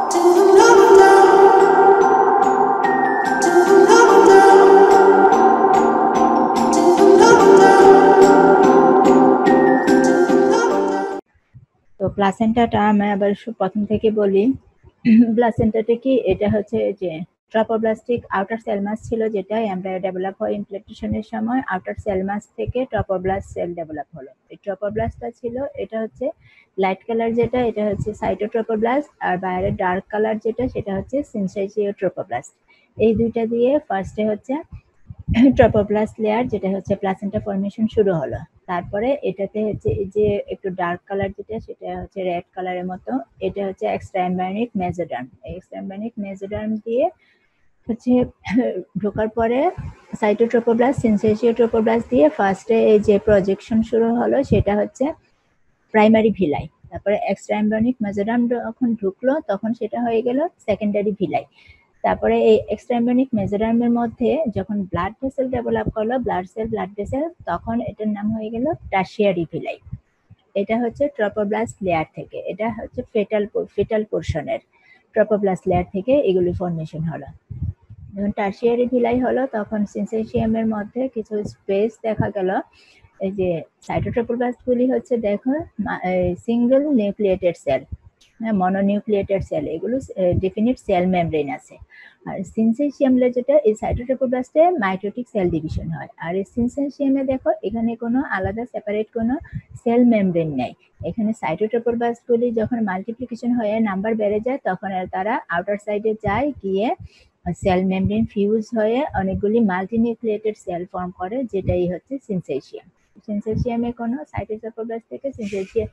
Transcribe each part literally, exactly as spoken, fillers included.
তো প্লাসেন্টাটা আমি আবার প্রথম থেকে বলি। প্লাসেন্টাটা কি, এটা হচ্ছে যে ট্রপোব্লাস্টিক আউটার সেল মাস ছিল, যেটা এমব্রায়ো ডেভেলপ হয় ইমপ্ল্যান্টেশনের সময় আউটার সেল মাস থেকে ট্রপোব্লাস্ট সেল ডেভেলপ হলো। এই ট্রপোব্লাস্টটা ছিল, এটা হচ্ছে লাইট কালার যেটা, এটা হচ্ছে সাইটোট্রপোব্লাস্ট, আর বাইরে ডার্ক কালার যেটা সেটা হচ্ছে সিনসাইটিওট্রপোব্লাস্ট। এই দুইটা দিয়ে ফার্স্টে হচ্ছে ট্রপোব্লাস্ট লেয়ার, যেটা হচ্ছে প্লাসেন্টা ফর্মেশন শুরু হলো। তারপরে এটাতে হচ্ছে এই যে একটু ডার্ক কালার যেটা, সেটা হচ্ছে রেড কালারের মতো, এটা হচ্ছে এক্সট্রা এমব্রায়োনিক মেসোডার্ম। এই এক্সট্রা এমব্রায়োনিক মেসোডার্ম দিয়ে হচ্ছে ঢোকার পরে সাইটোট্রপোব্লাস্ট, সিনসাইটিওট্রপোব্লাস্ট দিয়ে ফার্স্টে এই যে প্রজেকশন শুরু হলো সেটা হচ্ছে প্রাইমারি ভিলাই। তারপরে এক্সট্রা এমব্রায়োনিক মেসোডার্ম যখন ঢুকলো তখন সেটা হয়ে গেল সেকেন্ডারি ভিলাই। তারপরে এই এক্সট্রা এমব্রায়োনিক মেসোডার্মের মধ্যে যখন ব্লাড ভেসেল ডেভেলপ করলো, ব্লাড সেল ব্লাড ভেসেল, তখন এটার নাম হয়ে গেল টারশিয়ারি ভিলাই। এটা হচ্ছে ট্রপোব্লাস্ট লেয়ার থেকে, এটা হচ্ছে ফেটাল ফেটাল পোর্শনের ট্রপোব্লাস্ট লেয়ার থেকে এগুলি ফর্মেশন হলো। যখন টারশিয়ারি ভিলাই হলো তখন সিনসাইটিয়ামের মধ্যে কিছু স্পেস দেখা গেল। এই যে সাইটোট্রপোব্লাস্ট গুলি হচ্ছে দেখো single nucleated cell, mononucleated cell, এগুলো ডেফিনিট সেল মেমব্রেন আছে। আর সিনসাইটিয়ামে যেটা, এই সাইটোট্রপোব্লাস্টে মাইটোটিক সেল ডিভিশন হয়। আর এই সিনসাইটিয়ামে দেখো এখানে কোনো আলাদা সেপারেট কোনো সেল মেমব্রেন নেই। এখানে সাইটোট্রপোব্লাস্ট গুলি যখন মাল্টিপ্লিকেশন হয়ে নাম্বার বেড়ে যায় তখন তারা আউটার সাইডে যায়, গিয়ে সেল মেমব্রেন ফিউজ হয়ে অনেকগুলি মাল্টিনিউক্লিয়েটেড সেল ফর্ম করে, যেটাই হচ্ছে সিনসাইটিয়াম। সিনসাইটিয়ামে কোনো সাইটোট্রপোব্লাস্ট থেকে সিনসাইটিয়াম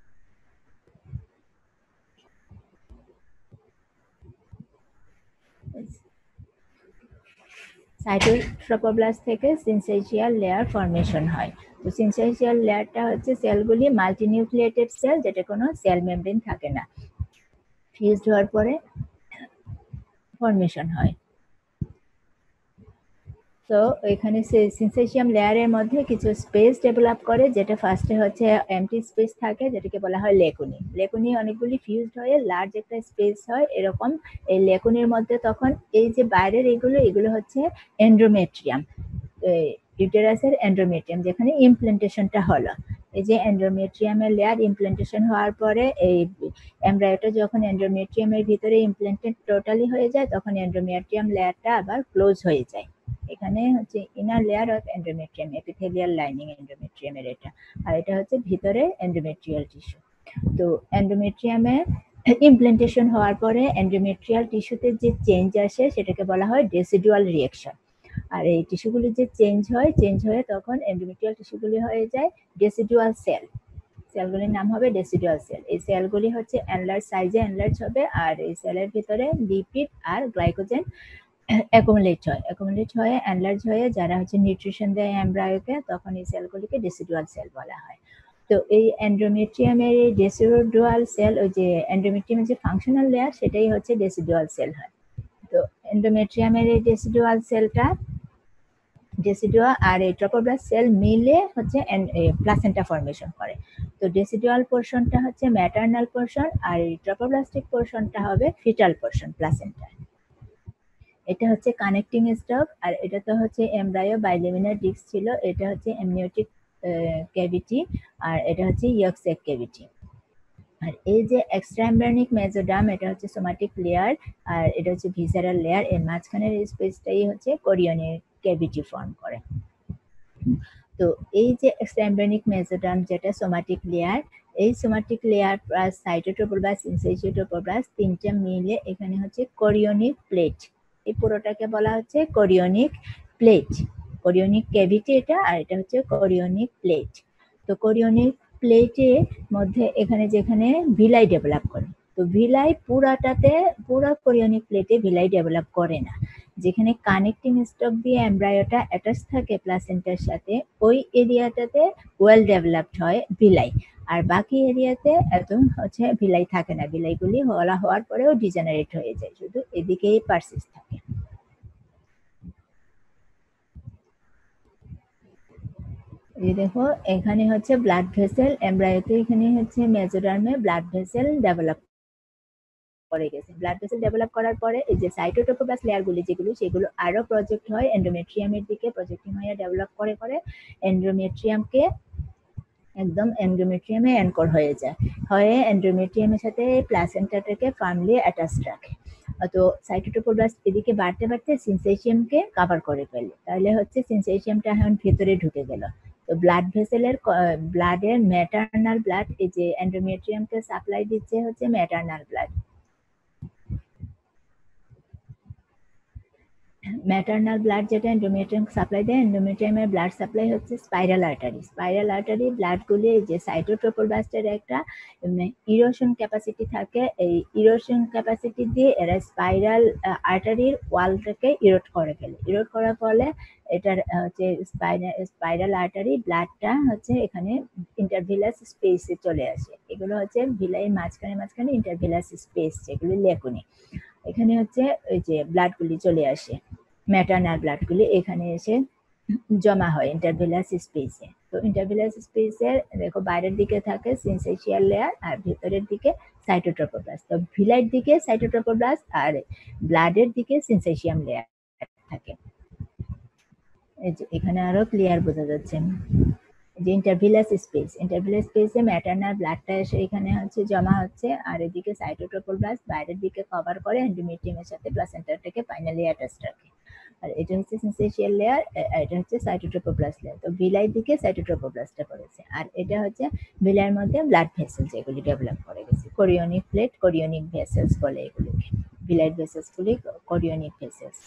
সাইটোট্রপোব্লাস্ট থেকে সিনসাইটিয়াল লেয়ার ফর্মেশন হয়। তো সিনসাইটিয়াল লেয়ারটা হচ্ছে সেলগুলি মাল্টিনিউক্লিয়েটেড সেল, যেটা কোনো সেল মেমব্রেন থাকে না, ফিউজড হওয়ার পরে ফর্মেশন হয়। তো এখানে সিনসাইটিয়াম লেয়ারের মধ্যে কিছু স্পেস ডেভেলপ করে, যেটা ফার্স্টে হচ্ছে এমটি স্পেস থাকে, যেটাকে বলা হয় লেকুনি। লেকুনি অনেকগুলি ফিউজড হয়ে লার্জ একটা স্পেস হয় এরকম। এই লেকুনির মধ্যে তখন এই যে বাইরের এগুলো এগুলো হচ্ছে এন্ডোমেট্রিয়াম, ইউটেরাসের এন্ডোমেট্রিয়াম, যেখানে ইমপ্ল্যান্টেশনটা হলো। এই যে এন্ডোমেট্রিয়ামের লেয়ার ইমপ্ল্যান্টেশন হওয়ার পরে এই এমব্রায়োটা যখন এন্ডোমেট্রিয়ামের ভিতরে ইমপ্ল্যান্টেড টোটালি হয়ে যায় তখন এন্ডোমেট্রিয়াম লেয়ারটা আবার ক্লোজ হয়ে যায়। এখানে হচ্ছে inner layer of endometrium, epithelial lining এন্ডোমেট্রিয়ামের এটা। আর এটা হচ্ছে ভিতরে এন্ডোমেট্রিয়াল টিস্যু। তো এন্ডোমেট্রিয়ামে ইমপ্ল্যান্টেশন হওয়ার পরে এন্ডোমেট্রিয়াল টিস্যুতে যে চেঞ্জ আসে সেটাকে বলা হয় ডেসিডুয়াল রিঅ্যাকশন। আর এই টিস্যুগুলি যে চেঞ্জ হয় চেঞ্জ হয়ে তখন এন্ডোমেট্রিয়াল টিস্যুগুলি হয়ে যায় ডেসিডুয়াল সেল। সেলগুলির নাম হবে ডেসিডুয়াল সেল। এই সেলগুলি হচ্ছে এনলার্জ সাইজে এনলার্জ হবে, আর এই সেলের ভিতরে লিপিড আর গ্লাইকোজেন অ্যাকুমুলেট হয় অ্যাকুমুলেট হয়ে এনলার্জ হয়ে যারা হচ্ছে নিউট্রিশন দেয় এমব্রায়োকে, তখন এই সেলগুলিকে ডেসিডুয়াল সেল বলা হয়। তো এই এন্ডোমেট্রিয়ামের এই ডেসিডুয়াল সেল, ওই যে এন্ডোমেট্রিয়ামের যে ফাংশনাল লেয়ার সেটাই হচ্ছে ডেসিডুয়াল সেল হয়। তো এন্ডোমেট্রিয়ামের এই ডেসিডুয়াল সেলটা, ডেসিডুয়া আর এই ট্রপোব্লাস্ট সেল মিলে হচ্ছে প্লাসেন্টা ফর্মেশন করে। তো ডেসিডুয়াল পোর্শনটা হচ্ছে ম্যাটার্নাল পোর্শন, আর এই ট্রপোব্লাস্টিক পোর্শনটা হবে ফিটাল পোর্শন প্লাসেন্টা। এটা হচ্ছে কানেক্টিং স্টক, আর এটা তো হচ্ছে এমব্রায়ো বাইলেমিনার ডিস্ক ছিল, এটা হচ্ছে এমনিওটিক ক্যাভিটি, আর এটা হচ্ছে ইয়ক স্যাক ক্যাভিটি। আর এই যে এক্সট্রা এমব্রায়োনিক মেসোডার্ম, এটা হচ্ছে সোমাটিক লেয়ার, আর এটা হচ্ছে ভিসারাল লেয়ার। এর মাঝখানের স্পেসটাই হচ্ছে কোরিয়নিক ক্যাভিটি ফর্ম করে। তো এই যে এক্সট্রা এমব্রায়োনিক মেসোডার্ম যেটা সোমাটিক লেয়ার, এই somatic layer plus cytotrophoblast, syncytiotrophoblast তিনটা মিলে এখানে হচ্ছে কোরিয়নিক প্লেট। এই পুরোটাকে বলা হচ্ছে কোরিয়নিক প্লেট, কোরিয়নিক ক্যাভিটি এটা, আর এটা হচ্ছে কোরিয়নিক প্লেট। তো কোরিয়নিক প্লেটের মধ্যে এখানে যেখানে ভিলাই ডেভেলপ করে, তো ভিলাই পুরাটাতে, পুরা কোরিয়নিক প্লেটে ভিলাই ডেভেলপ করে না। যেখানে কানেক্টিং স্টক দিয়ে এমব্রায়োটা অ্যাটাচ থাকে প্লাসেন্টার সাথে, ওই এরিয়াটাতে ওয়েল ডেভেলপড হয় ভিলাই। আর বাকি এরিয়াতে এত হচ্ছে ভিলাই থাকে না, ভিলাইগুলি হওয়া হওয়ার পরেও ডিজেনারেট হয়ে যায়, শুধু এদিকেই পারসিস্ট থাকে। এই দেখো এখানে হচ্ছে ব্লাড ভেসেল, এমব্রায়োতে এখানে হচ্ছে মেসোডার্মে ব্লাড ভেসেল ডেভেলপ করে গেছে। ব্লাড ভেসেল ডেভেলপ করার পরে এই যে সাইটোটোপোপ্লাস্ট লেয়ারগুলি যেগুলো সেগুলো আরো প্রজেক্ট হয় এন্ডোমেট্রিয়ামের দিকে, প্রজেক্টিং হয়ে ডেভেলপ করে করে এন্ডোমেট্রিয়ামকে একদম এন্ডোমেট্রিয়ামে অ্যাঙ্কর হয়ে যায়, হয়ে এন্ডোমেট্রিয়ামের সাথে প্লাসেন্টাটাকে ফার্মলি অ্যাটাচ রাখে। তো সাইটোটোপোপ্লাস্ট এদিকে বাড়তে বাড়তে সিনসেশিয়ামকে কাভার করে ফেলে, তাহলে হচ্ছে সিনসেশিয়ামটা এখন ভেতরে ঢুকে গেল। তো ব্লাড ভেসেলের ব্লাডের ম্যাটারনাল ব্লাড এই যে এন্ডোমেট্রিয়ামকে সাপ্লাই দিচ্ছে হচ্ছে ম্যাটারনাল ব্লাড। ম্যাটারনাল ব্লাড যেটা এন্ডোমেট্রিয়াম সাপ্লাই দেয়, এন্ডোমেট্রিয়ামের ব্লাড সাপ্লাই হচ্ছে স্পাইরাল আর্টারি। স্পাইরাল আর্টারি ব্লাডগুলি যে সাইটোট্রোপোপ্লাস্টের একটা ইরোশন ক্যাপাসিটি থাকে, এই ইরোশন ক্যাপাসিটি দিয়ে এরা স্পাইরাল আর্টারির ওয়ালটাকে ইরোড করে ফেলে। ইরোড করার ফলে এটার হচ্ছে স্পাইরাল আর্টারি ব্লাডটা হচ্ছে এখানে ইন্টারভিলাস স্পেসে চলে আসে। এগুলো হচ্ছে ভিলাইয়ের মাঝখানে মাঝখানে ইন্টারভিলাস স্পেস, যেগুলো লেকুনি। এখানে হচ্ছে ওই যে ব্লাডগুলি চলে আসে, ম্যাটারনাল ব্লাডগুলি এখানে এসে জমা হয় ইন্টারভিলাস স্পেসে। তো ইন্টারভিলাস স্পেসের দেখো বাইরের দিকে থাকে সিনসেশিয়াল লেয়ার আর ভেতরের দিকে সাইটোট্রোপোপ্লাস্ট। তো ভিলাইয়ের দিকে সাইটোট্রোপোপ্লাস্ট আর ব্লাডের দিকে সিনসেশিয়াম লেয়ার থাকে। এখানে আরো ক্লিয়ার বোঝা যাচ্ছে যে ইন্টারভিলাস স্পেস, ইন্টারভিলাস স্পেসে ম্যাটারনাল ব্লাডটা এসে এখানে হচ্ছে জমা হচ্ছে, আর এদিকে সাইটোট্রোপোপ্লাস্ট বাইরের দিকে কভার করে এন্ডোমেট্রিয়ামের সাথে প্লাসেন্টাটাকে ফাইনালি অ্যাটাচ রাখে। আর এটা হচ্ছে সিনসেশিয়াল লেয়ার, এটা হচ্ছে সাইটোট্রোপোপ্লাস্ট লেয়ার। তো ভিলাইয়ের দিকে সাইটোট্রোপোপ্লাস্টটা পড়েছে, আর এটা হচ্ছে ভিলাইয়ের মধ্যে ব্লাড ভেসেল যেগুলি ডেভেলপ করে গেছে, কোরিওনিক প্লেট, কোরিওনিক ভেসেলস বলে এগুলিকে। ভিলাইয়ের ভেসেলসগুলি কোরিওনিক ভেসেলস।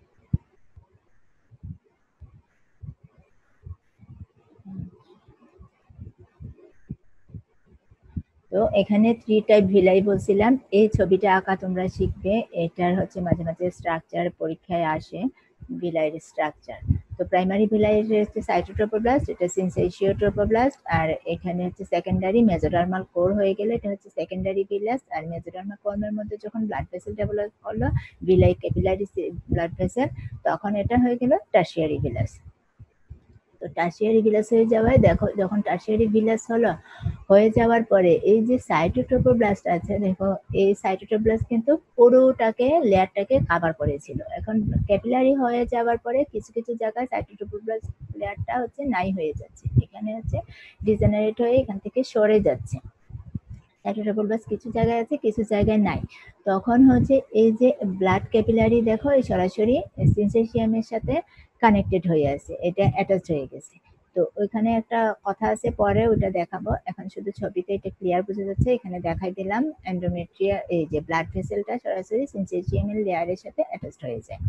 তো এখানে থ্রি টাইপ ভিলাই বলছিলাম, এই ছবিটা আঁকা তোমরা শিখবে, এটার হচ্ছে মাঝে মাঝে স্ট্রাকচার পরীক্ষায় আসে, ভিলাইয়ের স্ট্রাকচার। তো প্রাইমারি ভিলাইয়ের হচ্ছে সাইটোট্রোপোপ্লাস্ট, এটা সিনসেশিওট্রোপোপ্লাস্ট, আর এখানে হচ্ছে সেকেন্ডারি মেজোডার্মাল কোর হয়ে গেলে এটা হচ্ছে সেকেন্ডারি ভিলাস, আর মেজোডার্মাল কোরের মধ্যে যখন ব্লাড ভেসেল ডেভেলপ করলো ভিলাই ক্যাপিলারি ব্লাড ভেসেল, তখন এটা হয়ে গেল টার্সিয়ারি ভিলাস। তো টার্সিয়ারি ভিলাস হয়ে যাওয়ায় দেখো যখন টার্সিয়ারি ভিলাস হলো, হয়ে যাওয়ার পরে এই যে সাইটোট্রোপোপ্লাস্ট আছে দেখো, এই সাইটোট্রোপ্লাস্ট কিন্তু পুরোটাকে লেয়ারটাকে কাভার করেছিল। এখন ক্যাপিলারি হয়ে যাওয়ার পরে কিছু কিছু জায়গায় সাইটোট্রোপোপ্লাস্ট লেয়ারটা হচ্ছে নাই হয়ে যাচ্ছে, এখানে হচ্ছে ডিজেনারেট হয়ে এখান থেকে সরে যাচ্ছে। সাইটোট্রোপোপ্লাস্ট কিছু জায়গায় আছে কিছু জায়গায় নাই, তখন হচ্ছে এই যে ব্লাড ক্যাপিলারি দেখো এই সরাসরি সিনসেশিয়ামের সাথে কানেক্টেড হয়ে আছে, এটা অ্যাটাচ হয়ে গেছে। তো ওইখানে একটা কথা আছে পরে ওটা দেখাবো, এখন শুধু ছবিতে এটা ক্লিয়ার বোঝা যাচ্ছে। এখানে দেখাই দিলাম এন্ডোমেট্রিয়া এই যে ব্লাড ভেসেলটা সরাসরি সিনসেশিয়ামের লেয়ারের সাথে অ্যাটাচ হয়ে যায়।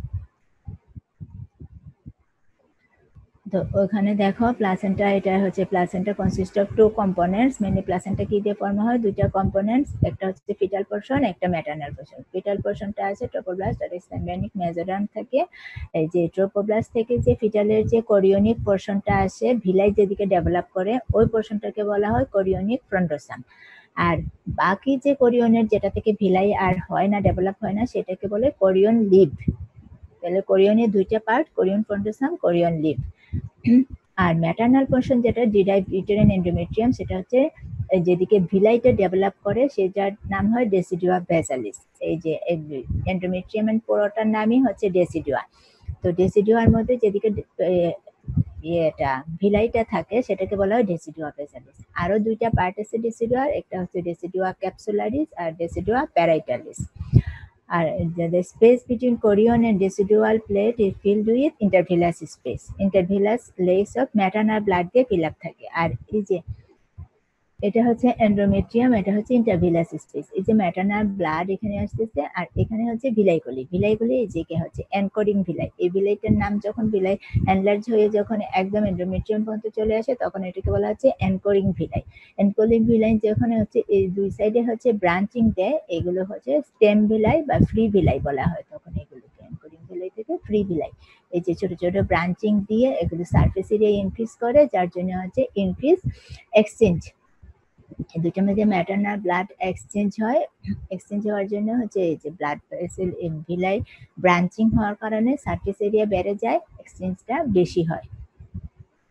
তো ওখানে দেখো প্লাসেন্টা, এটা হচ্ছে placenta consist of two components. Mainly placenta কি দিয়ে ফর্ম হয়, দুইটা কম্পোনেন্টস, একটা হচ্ছে ফিটাল পোর্শন, একটা ম্যাটারনাল পোর্শন। ফিটাল পোর্শনটা আছে ট্রোপোপ্লাস্ট আর এক্সটেম্বিয়নিক মেজোরাম থাকে। এই যে ট্রোপোপ্লাস্ট থেকে যে ফিটালের যে কোরিওনিক পোর্শনটা আসে ভিলাই যেদিকে ডেভেলপ করে, ওই পোর্শনটাকে বলা হয় কোরিওনিক ফ্রন্টোসাম। আর বাকি যে কোরিয়নের যেটা থেকে ভিলাই আর হয় না, ডেভেলপ হয় না, সেটাকে বলে কোরিয়ন লিভ। তাহলে কোরিয়নের দুইটা part, chorion frondosum, chorion laeve. আর ম্যাটারনাল পোর্শন যেটা ডিরাইভ ইউটেরাইন এন্ডোমেট্রিয়াম, সেটা হচ্ছে যেদিকে ভিলাইটা ডেভেলপ করে সেটার নাম হয় ডেসিডুয়া বেসালিস। এই যে এন্ডোমেট্রিয়াম পুরোটার নামই হচ্ছে ডেসিডুয়া। তো ডেসিডুয়ার মধ্যে যেদিকে এটা ভিলাইটা থাকে সেটাকে বলা হয় ডেসিডুয়া বেসালিস। আরো দুইটা পার্ট আছে ডেসিডুয়ার, একটা হচ্ছে ডেসিডুয়া ক্যাপসুলারিস আর ডেসিডুয়া প্যারাইটালিস। আর the space between chorion and decidual plate is filled with intervillous space. Intervillous layers of maternal blood দিয়ে fill up থাকে। আর এই যে এটা হচ্ছে এন্ডোমেট্রিয়াম, এটা হচ্ছে ইন্টারভিলাস স্পেস। এই যে ম্যাটারনাল ব্লাড এখানে আসতেছে, আর এখানে হচ্ছে ভিলাইগুলি। ভিলাইগুলি এই যে হচ্ছে এনকোডিং ভিলাই। এই ভিলাইটার নাম যখন ভিলাই এনলার্জ হয়ে যখন একদম এন্ডোমেট্রিয়াম পর্যন্ত চলে আসে তখন এটাকে বলা হচ্ছে এনকোডিং ভিলাই। এনকোডিং ভিলাই যখন হচ্ছে এই দুই সাইডে হচ্ছে ব্রাঞ্চিং দেয়, এগুলো হচ্ছে স্টেম ভিলাই বা ফ্রি ভিলাই বলা হয় তখন এগুলোকে। এনকোডিং ভিলাই থেকে ফ্রি ভিলাই, এই যে ছোট ছোট ব্রাঞ্চিং দিয়ে এগুলো সার্ফেস এরিয়া ইনক্রিজ করে, যার জন্য হচ্ছে ইনক্রিজ এক্সচেঞ্জ। দুইটার মধ্যে ম্যাটারনাল ব্লাড এক্সচেঞ্জ হয়, এক্সচেঞ্জ হওয়ার জন্য হচ্ছে এই যে ব্লাড ভেসেল ভিলাই ব্রাঞ্চিং হওয়ার কারণে সার্ফেস এরিয়া বেড়ে যায়, এক্সচেঞ্জটা বেশি হয়।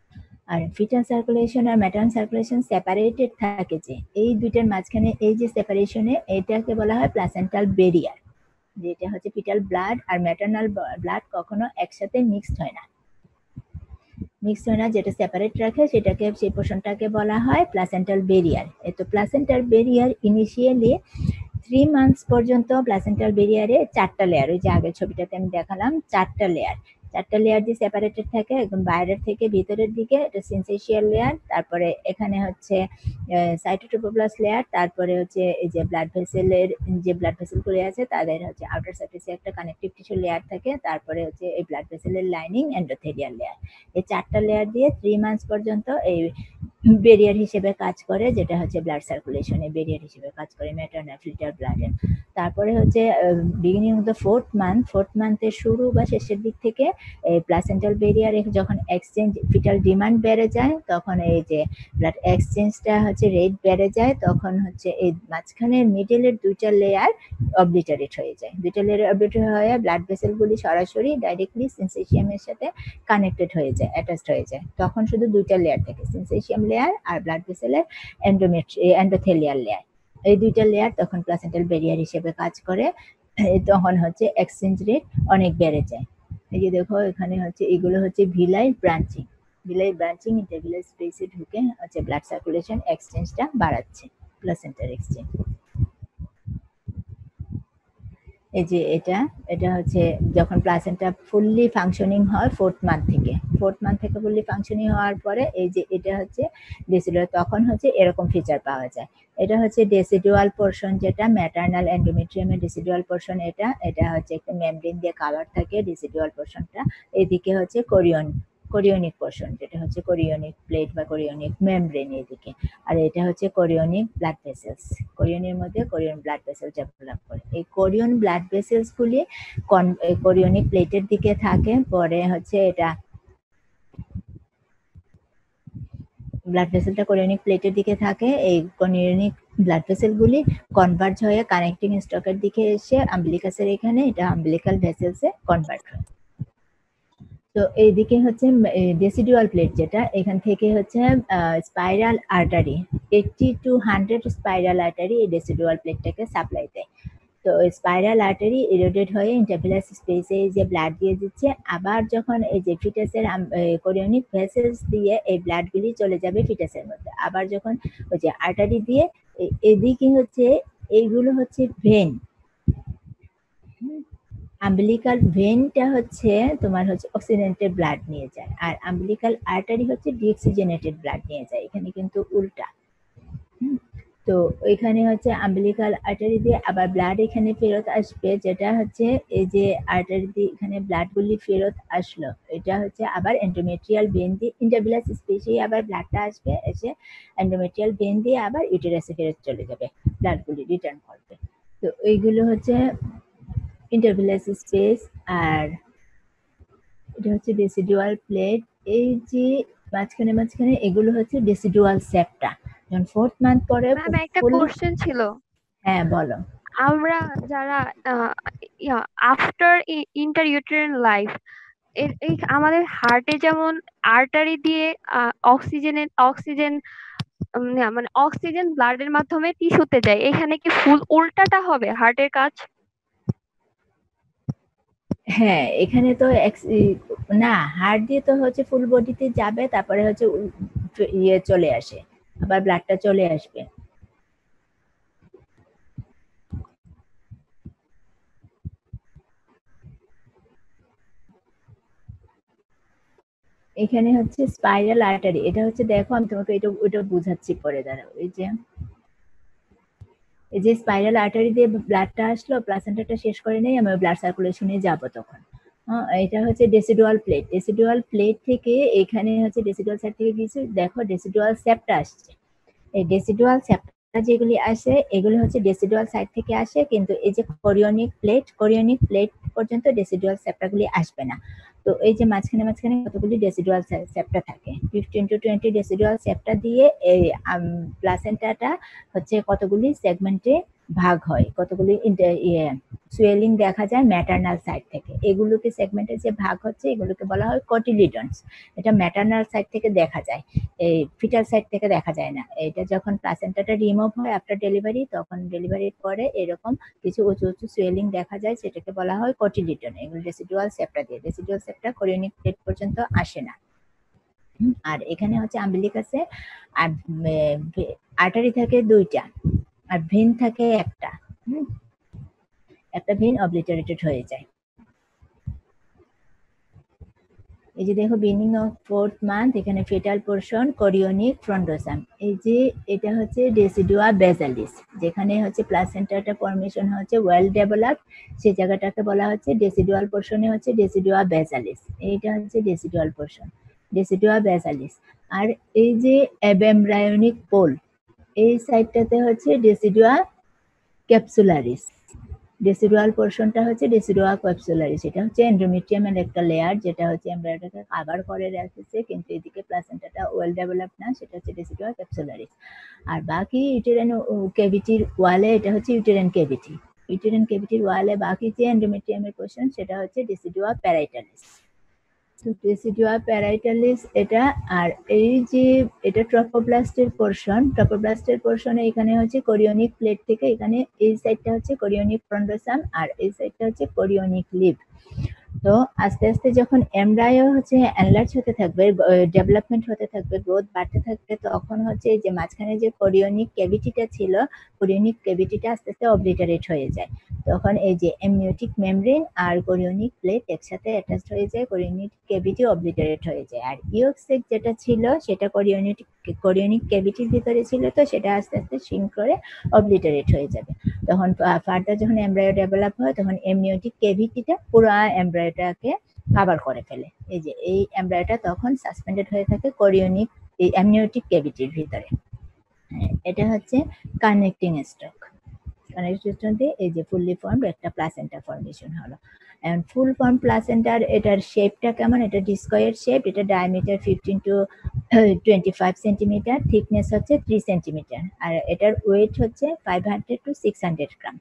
আর ফিটাল সার্কুলেশন আর ম্যাটার্নাল সার্কুলেশন সেপারেটেড থাকে, যে এই দুইটার মাঝখানে এই যে সেপারেশনে এটাকে বলা হয় প্লাসেন্টাল বেরিয়ার, যেটা হচ্ছে ফিটাল ব্লাড আর ম্যাটার্নাল ব্লাড কখনো একসাথে মিক্সড হয় না, মিক্সড হয় না, যেটা সেপারেট রাখে সেটাকে, সেই পোর্শনটাকে বলা হয় প্লাসেন্টাল বেরিয়ার। তো placental barrier initially three months পর্যন্ত প্লাসেন্টাল বেরিয়ারে চারটা লেয়ার, ওই যে আগের ছবিটাতে আমি দেখালাম চারটা লেয়ার, চারটা লেয়ার দিয়ে সেপারেটেড থাকে, একদম বাইরের থেকে ভিতরের দিকে এটা সিনসেশিয়াল লেয়ার, তারপরে এখানে হচ্ছে সাইটোটোপ্লাস্ট লেয়ার, তারপরে হচ্ছে এই যে ব্লাড ভেসেলের যে ব্লাড ভেসেলগুলো আছে তাদের হচ্ছে আউটার সারফেসে একটা কানেকটিভ টিস্যু লেয়ার থাকে, তারপরে হচ্ছে এই ব্লাড ভেসেলের লাইনিং এন্ডোথেলিয়াল লেয়ার। এই চারটা লেয়ার দিয়ে থ্রি মান্থস পর্যন্ত এই বেরিয়ার হিসেবে কাজ করে, যেটা হচ্ছে ব্লাড সার্কুলেশনে বেরিয়ার হিসেবে কাজ করে ম্যাটার্নাল ফিটাল ব্লাডে। তারপরে হচ্ছে beginning of the fourth month, fourth মান্থের শুরু বা শেষের দিক থেকে এই প্লাসেন্টাল বেরিয়ার যখন এক্সচেঞ্জ ফিটাল ডিমান্ড বেড়ে যায়, তখন এই যে ব্লাড এক্সচেঞ্জটা হচ্ছে রেট বেড়ে যায়, তখন হচ্ছে এই মাঝখানের মিডলের দুইটা লেয়ার অবলিটারেট হয়ে যায়, দুইটা লেয়ার অবলিটারেট হয়ে ব্লাড ভেসেলগুলি সরাসরি ডাইরেক্টলি সিনসেশিয়ামের সাথে কানেক্টেড হয়ে যায়, অ্যাটাচড হয়ে যায়, তখন শুধু দুইটা লেয়ার থাকে, সিনসেশিয়াম লেয়ার আর ব্লাড ভেসেলের এন্ডোমেট্রি এন্ডোথেলিয়াল লেয়ার। এই দুইটা লেয়ার তখন প্লাসেন্টাল বেরিয়ার হিসেবে কাজ করে, তখন হচ্ছে এক্সচেঞ্জ রেট অনেক বেড়ে যায়। এই যে দেখো এখানে হচ্ছে এগুলো হচ্ছে villi branching, villi branching intervillous স্পেসে ঢুকে হচ্ছে ব্লাড সার্কুলেশন এক্সচেঞ্জটা বাড়াচ্ছে, প্লাসেন্টার এক্সচেঞ্জ। এই যে এটা এটা হচ্ছে যখন প্লাসেন্টা ফুললি ফাংশনিং হয় ফোর্থ মান্থ থেকে, ফোর্থ মান্থ থেকে ফুললি ফাংশনিং হওয়ার পরে এই যে এটা হচ্ছে ডেসিডুয়াল, তখন হচ্ছে এরকম ফিচার পাওয়া যায়। এটা হচ্ছে ডেসিডুয়াল পোর্শন, যেটা ম্যাটার্নাল এন্ডোমেট্রিয়ামের ডেসিডুয়াল পোর্শন, এটা এটা হচ্ছে একটা মেমব্রেন দিয়ে কাভার থাকে ডেসিডুয়াল পোর্শনটা। এদিকে হচ্ছে কোরিয়ন কোরিয়নিক পোর্শন, যেটা হচ্ছে কোরিয়নিক প্লেট বা কোরিয়নিক মেমব্রেন এদিকে, আর এটা হচ্ছে কোরিয়নিক ব্লাড ভেসেলস, কোরিয়নের মধ্যে কোরিয়ন ব্লাড ভেসেলস ডেভেলপ করে। এই কোরিয়ন ব্লাড ভেসেলস গুলি কোরিয়নিক প্লেটের দিকে থাকে, পরে হচ্ছে এটা ব্লাড ভেসেলটা কোরিয়নিক প্লেটের দিকে থাকে, এই কোরিয়নিক ব্লাড ভেসেলগুলি কনভার্জ হয়ে কানেক্টিং স্টকের দিকে এসে আম্বিলিকাসের এখানে এটা আম্বিলিকাল ভেসেলসে কনভার্ট হয়। তো এইদিকে হচ্ছে ডেসিডুয়াল প্লেট, যেটা এখান থেকে হচ্ছে spiral artery, eighty to hundred spiral artery এই ডেসিডুয়াল প্লেটটাকে সাপ্লাই দেয়। তো স্পাইরাল আর্টারি ইরোডেড হয়ে ইন্টারভিলাস স্পেসে যে ব্লাড দিয়ে দিচ্ছে, আবার যখন এই যে ফিটাসের কোরিয়নিক ভেসেলস দিয়ে এই ব্লাডগুলি চলে যাবে ফিটাসের মধ্যে, আবার যখন ওই যে আর্টারি দিয়ে এদিকে হচ্ছে এইগুলো হচ্ছে ভেন, আম্বিলিকাল ভেনটা হচ্ছে তোমার হচ্ছে অক্সিজেনেটেড ব্লাড নিয়ে যায়, আর আম্বিলিকাল আর্টারি হচ্ছে ডিঅক্সিজেনেটেড ব্লাড নিয়ে যায়, এখানে কিন্তু উল্টা। তো এখানে হচ্ছে আম্বিলিকাল আর্টারি দিয়ে আবার ব্লাড এখানে ফেরত আসবে, যেটা হচ্ছে এই যে আর্টারি দিয়ে এখানে ব্লাডগুলি ফেরত আসলো, এটা হচ্ছে আবার এন্ডোমেট্রিয়াল ভেন দিয়ে ইন্টারভিলাস স্পেসে আবার ব্লাডটা আসবে, এসে এন্ডোমেট্রিয়াল ভেন দিয়ে আবার ইউটেরাসে ফেরত চলে যাবে, ব্লাডগুলি রিটার্ন করবে। তো এইগুলো হচ্ছে ইন্টারভিলাস স্পেস, আর এটা হচ্ছে ডেসিডুয়াল প্লেট। এই যে মাঝখানে মাঝখানে এগুলো হচ্ছে ডেসিডুয়াল সেপ্টা। যখন ফোর্থ মান্থ পরে ম্যাম একটা কোশ্চেন ছিল। হ্যাঁ বলো। আমরা যারা আফটার ইন্টার ইউটেরাইন লাইফ, এই আমাদের হার্টে যেমন আর্টারি দিয়ে অক্সিজেনের অক্সিজেন মানে অক্সিজেন ব্লাডের মাধ্যমে টিস্যুতে যায়, এখানে কি ফুল উল্টাটা হবে হার্টের কাজ? হ্যাঁ এখানে তো না, হার্ট দিয়ে তো হচ্ছে ফুল বডিতে যাবে, তারপরে হচ্ছে ইয়ে চলে আসে, আবার ব্লাডটা চলে আসবে। এখানে হচ্ছে স্পাইরাল আর্টারি, এটা হচ্ছে দেখো আমি তোমাকে এটা ওটা বুঝাচ্ছি পরে, দাঁড়াও। এই যে এই যে স্পাইরাল আর্টারি দিয়ে ব্লাডটা আসলো, প্লাসেন্টাটা শেষ করে নেই, আমি ব্লাড সার্কুলেশনে যাব তখন। এটা হচ্ছে ডেসিডুয়াল প্লেট, ডেসিডুয়াল প্লেট থেকে এখানে হচ্ছে ডেসিডুয়াল সাইড থেকে গিয়েছে, দেখো ডেসিডুয়াল সেপ্টা আসছে, এই ডেসিডুয়াল সেপ্টা যেগুলি আসে এগুলি হচ্ছে ডেসিডুয়াল সাইড থেকে আসে, কিন্তু এই যে কোরিয়নিক প্লেট কোরিয়নিক প্লেট পর্যন্ত ডেসিডুয়াল সেপ্টাগুলি আসবে না। তো এই যে মাঝখানে মাঝখানে কতগুলি ডেসিডুয়াল সেপ্টা থাকে, fifteen to twenty decidual septa দিয়ে এই প্লাসেন্টাটা হচ্ছে কতগুলি সেগমেন্টে ভাগ হয়, কতগুলি ইয়ে সোয়েলিং দেখা যায় ম্যাটার্নাল সাইড থেকে। এগুলোকে সেগমেন্টের যে ভাগ হচ্ছে এগুলোকে বলা হয় কোটিলিডনস। এটা ম্যাটার্নাল সাইড থেকে দেখা যায়, এই ফিটাল সাইড থেকে দেখা যায় না। এটা যখন প্লাসেন্টাটা রিমুভ হয় আফটার ডেলিভারি, তখন ডেলিভারির পরে এরকম কিছু উঁচু উঁচু সোয়েলিং দেখা যায়, সেটাকে বলা হয় কোটিলিডন। এগুলো রেসিডুয়াল সেপ্টা দিয়ে, রেসিডুয়াল সেপ্টা কোরিওনিক প্লেট পর্যন্ত আসে না। আর এখানে হচ্ছে আম্বিলিকাসে আর আর্টারি থাকে দুইটা আর ভেন থাকে একটা, একটা ভেন অবলিটারেটেড হয়ে যায়। এই যে দেখো বিগিনিং অফ ফোর্থ মান্থ, এখানে ফেটাল পোর্শন কোরিওনিক ফ্রন্টোসাম। এই যে এটা হচ্ছে ডেসিডুয়া বেসালিস, যেখানে হচ্ছে প্লাসেন্টাটা ফর্মেশন হচ্ছে ওয়েল ডেভেলপড, সেই জায়গাটাকে বলা হচ্ছে ডেসিডুয়াল পোর্শনে হচ্ছে ডেসিডুয়া বেসালিস। এইটা হচ্ছে ডেসিডুয়াল পোর্শন, ডেসিডুয়া বেসালিস। আর এই যে অ্যাবেমব্রায়োনিক পোল, এই সাইডটাতে হচ্ছে ডেসিডুয়া ক্যাপসুলারিস। ডেসিডুয়াল পোর্শনটা হচ্ছে ডেসিডুয়া ক্যাপসুলারিস। এটা হচ্ছে এন্ডোমেট্রিয়ামের একটা লেয়ার, যেটা হচ্ছে এমব্রায়োটাকে কভার করে রাখছে, কিন্তু এদিকে প্লাসেন্টাটা ওয়েল ডেভেলপড না, সেটা হচ্ছে ডেসিডুয়া ক্যাপসুলারিস। আর বাকি ইউটেরাইন ক্যাভিটির ওয়ালে এটা হচ্ছে ইউটেরাইন ক্যাভিটি। ইউটেরাইন ক্যাভিটির ওয়ালে বাকি যে এন্ডোমেট্রিয়ামের পোর্শন সেটা হচ্ছে ডেসিডুয়া প্যারাইটালিস। তো ডেসিডুয়া প্যারাইটালিস এটা। আর এই যে এটা ট্রপোব্লাস্টের পোর্শন, ট্রপোব্লাস্টের পোর্শনে এখানে হচ্ছে কোরিওনিক প্লেট থেকে এখানে এই সাইডটা হচ্ছে কোরিওনিক ফ্রন্টোসাম আর এই সাইডটা হচ্ছে কোরিওনিক লিভ। তো আস্তে আস্তে যখন এমব্রায়ো হচ্ছে এনলার্জ হতে থাকবে, ডেভেলপমেন্ট হতে থাকবে, গ্রোথ বাড়তে থাকবে, তখন হচ্ছে এই যে মাঝখানে যে কোরিওনিক ক্যাভিটিটা ছিল, কোরিওনিক ক্যাভিটিটা আস্তে আস্তে অবলিটারেট হয়ে যায়। তখন এই যে এমনিওটিক মেমব্রেন আর কোরিওনিক প্লেট একসাথে অ্যাটাচড হয়ে যায়, কোরিওনিক ক্যাভিটি অবলিটারেট হয়ে যায়। আর ইয়ক সেক যেটা ছিল সেটা কোরিওনিক কোরিওনিক ক্যাভিটির ভিতরে ছিল, তো সেটা আস্তে আস্তে সিঙ্ক করে অবলিটারেট হয়ে যাবে। তখন ফার্দার যখন এমব্রায়ো ডেভেলপ হয় তখন এমনিওটিক ক্যাভিটিটা পুরো এমব্রায়োটাকে কভার করে ফেলে। এই যে এই এমব্রায়োটা তখন সাসপেন্ডেড হয়ে থাকে কোরিওনিক এই এমনিওটিক ক্যাভিটির ভিতরে। এটা হচ্ছে কানেক্টিং স্টক। কানেক্টিং স্টক দিয়ে এই যে ফুললি ফর্মড একটা প্লাসেন্টা ফর্মেশন হলো। এন্ড ফুল ফর্ম প্লাসেন্টার এটার শেপটা কেমন? এটা ডিস্কয়েড শেপ, এটা diameter fifteen to twenty five centimetre, thickness হচ্ছে থ্রি সেন্টিমিটার, আর এটার ওয়েট হচ্ছে five hundred to six hundred gram.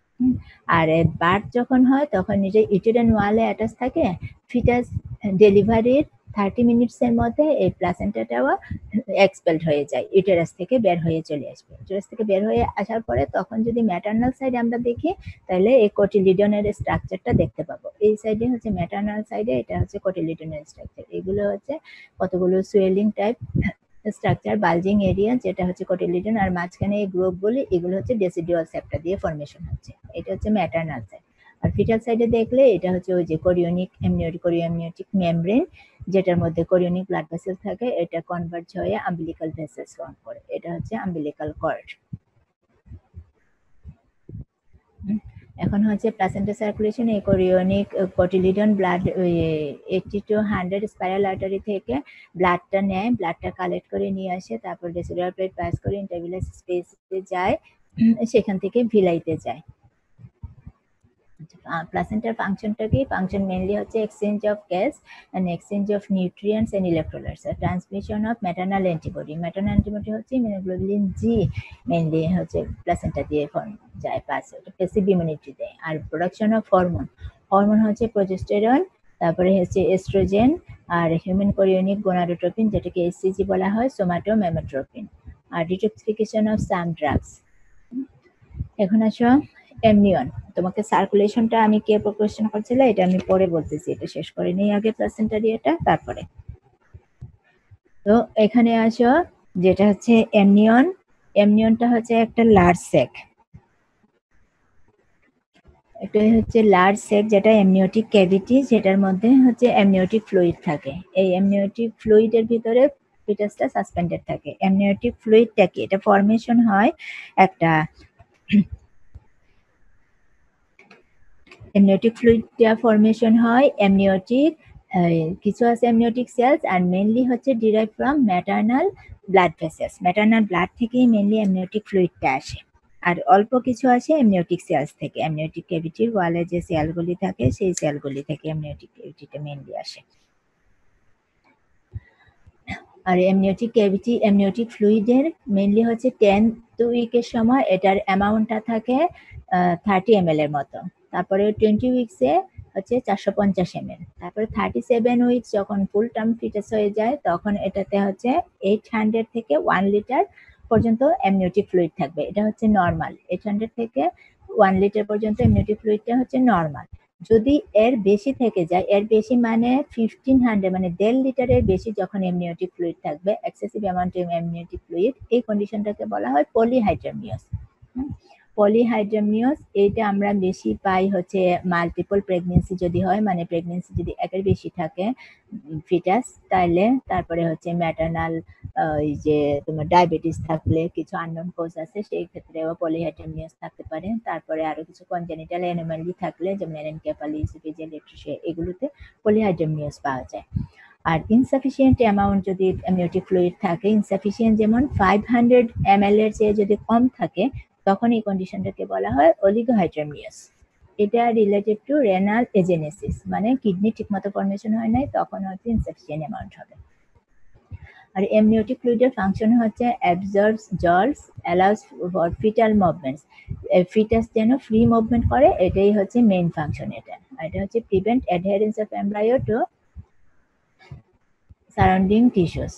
আর বার্থ যখন হয় তখন নিজে ইউটেরাইন ওয়ালে অ্যাটাচ থাকে। ফিটাস ডেলিভারির থার্টি মিনিটসের মধ্যে এই প্লাসেন্টাটাও এক্সপেলড হয়ে যায়, ইউটেরাস থেকে বের হয়ে চলে আসবে। ইউটেরাস থেকে বের হয়ে আসার পরে তখন যদি ম্যাটার্নাল সাইডে আমরা দেখি তাহলে এই কোটিলিডনের স্ট্রাকচারটা দেখতে পাবো। এই সাইডে হচ্ছে ম্যাটার্নাল সাইডে, এটা হচ্ছে কোটিলিডনের স্ট্রাকচার। এগুলো হচ্ছে কতগুলো swelling type structure, bulging area, যেটা হচ্ছে কোটিলিডন। আর মাঝখানে এই গ্রুপগুলি এগুলো হচ্ছে ডেসিডুয়াল সেপ্টা দিয়ে ফর্মেশন হচ্ছে। এটা হচ্ছে ম্যাটার্নাল সাইড। আর ফিটাল সাইডে দেখলে এটা হচ্ছে ওই যে কোরিওনিক এমনিওটিক কোরিওনিক মেমব্রেন, যেটার মধ্যে কোরিওনিক ব্লাড ভেসেল থাকে, এটা কনভার্জ হয়ে আম্বিলিকাল ভেসেলস ফর্ম করে। এটা হচ্ছে আম্বিলিকাল কর্ড। এখন হচ্ছে প্লাসেন্টা সার্কুলেশন, এই chorionic cotyledon blood eighty to hundred spiral artery থেকে ব্লাডটা নেয়, ব্লাডটা কালেক্ট করে নিয়ে আসে, তারপর ডেসিডুয়াল প্লেট পাস করে ইন্টারভিলাস স্পেসে যায়, সেখান থেকে ভিলাইতে যায়। প্লাসেন্টার ফাংশনটা কি? ফাংশন মেইনলি হচ্ছে exchange of gas and exchange of nutrients and electrolytes, আর transmission of maternal antibody. Maternal antibody হচ্ছে ইমিউনোগ্লোবুলিন জি, মেইনলি হচ্ছে প্লাসেন্টা দিয়ে যায়, পাস প্যাসিভ ইমিউনিটি দেয়। আর প্রোডাকশন অফ হরমোন, হরমোন হচ্ছে প্রোজেস্টেরন, তারপরে হচ্ছে এস্ট্রোজেন, আর হিউম্যান কোরিওনিক গোনাডোট্রপিন, যেটাকে এসসিজি বলা হয়, সোমাটোমেমোট্রপিন, আর ডিটক্সিফিকেশন অফ সাম ড্রাগস। এখন আসো এমনিয়ন। তোমাকে সার্কুলেশনটা আমি কে কোয়েশ্চেন করছিল এটা আমি পরে বলতেছি, এটা শেষ করে নিই আগে প্লাসেন্টার এটা, তারপরে। তো এখানে আসো যেটা হচ্ছে এমনিয়ন। এমনিয়নটা হচ্ছে একটা লার্জ সেক, এটা হচ্ছে লার্জ সেক যেটা এমনিওটিক ক্যাভিটি, যেটার মধ্যে হচ্ছে এমনিওটিক ফ্লুইড থাকে। এই এমনিওটিক ফ্লুইডের ভিতরে ফিটাসটা সাসপেন্ডেড থাকে। এমনিওটিক ফ্লুইডটা কি? এটা ফর্মেশন হয় একটা এমনিওটিক ফ্লুইডটা ফর্মেশন হয় এমনিওটিক কিছু আছে এমনিওটিক সেলস, আর মেইনলি হচ্ছে derive from maternal blood vessels. Maternal blood থেকেই মেইনলি এমনিওটিক ফ্লুইডটা আসে, আর অল্প কিছু আসে এমনিওটিক সেলস থেকে। এমনিওটিক ক্যাভিটির ওয়ালে যে সেলগুলি থাকে সেই সেলগুলি থেকে এমনিওটিক ক্যাভিটিটা মেইনলি আসে। আর এমনিওটিক ক্যাভিটি এমনিওটিক ফ্লুইডের মেইনলি হচ্ছে টেন্থ উইকের সময় এটার অ্যামাউন্টটা থাকে থার্টি এম এল এর মতো। তারপরে টোয়েন্টি উইকসে হচ্ছে চারশো পঞ্চাশ এম এল। তারপরে থার্টি সেভেন উইকস যখন ফুল টার্ম ফিটাস হয়ে যায় তখন এটাতে হচ্ছে এইট হান্ড্রেড থেকে ওয়ান লিটার পর্যন্ত অ্যামনিওটিক ফ্লুইড থাকবে, এটা হচ্ছে নর্মাল। এইট হান্ড্রেড থেকে ওয়ান লিটার পর্যন্ত অ্যামনিওটিক ফ্লুইডটা হচ্ছে নর্মাল। যদি এর বেশি থেকে যায়, এর বেশি মানে ফিফটিন হান্ড্রেড মানে দেড় লিটারের বেশি যখন অ্যামনিওটিক ফ্লুইড থাকবে, excessive amount of amniotic fluid, এই কন্ডিশনটাকে বলা হয় পলিহাইড্রামিয়াস। পলিহাইড্রামিয়াস এইটা আমরা বেশি পাই হচ্ছে মাল্টিপল প্রেগনেন্সি যদি হয়, মানে প্রেগনেন্সি যদি একের বেশি থাকে ফিটাস, তাহলে তারপরে হচ্ছে ম্যাটার্নাল এই যে তোমার ডায়াবেটিস থাকলে, কিছু আননোন কোজ আছে সেই ক্ষেত্রেও পলিহাইড্রামিয়াস থাকতে পারে। তারপরে আরো কিছু কনজেনিটাল অ্যানোমালি থাকলে যেমন এনকেফালি, ইসোফেজিয়াল এট্রিশিয়া, এগুলোতে পলিহাইড্রামিয়াস পাওয়া যায়। আর ইনসাফিসিয়েন্ট অ্যামাউন্ট যদি অ্যামনিওটিক ফ্লুইড থাকে, ইনসাফিসিয়েন্ট যেমন ফাইভ হান্ড্রেড এম এল এর চেয়ে যদি কম থাকে, তখন এই কন্ডিশনটাকে বলা হয় অলিগোহাইড্রামিয়াস। এটা রিলেটেড টু রেনাল এজেনেসিস, মানে কিডনি ঠিকমতো ফর্মেশন হয় নাই, তখন হচ্ছে ইনসাফিসিয়েন্ট অ্যামাউন্ট হবে। আর অ্যামনিওটিক ফ্লুইডের ফাংশন হচ্ছে absorbs jolts, allows for fetal movements, fetus যেন ফ্রি মুভমেন্ট করে, এটাই হচ্ছে মেইন ফাংশন। এটা এটা হচ্ছে prevent adherence of embryo to surrounding tissues.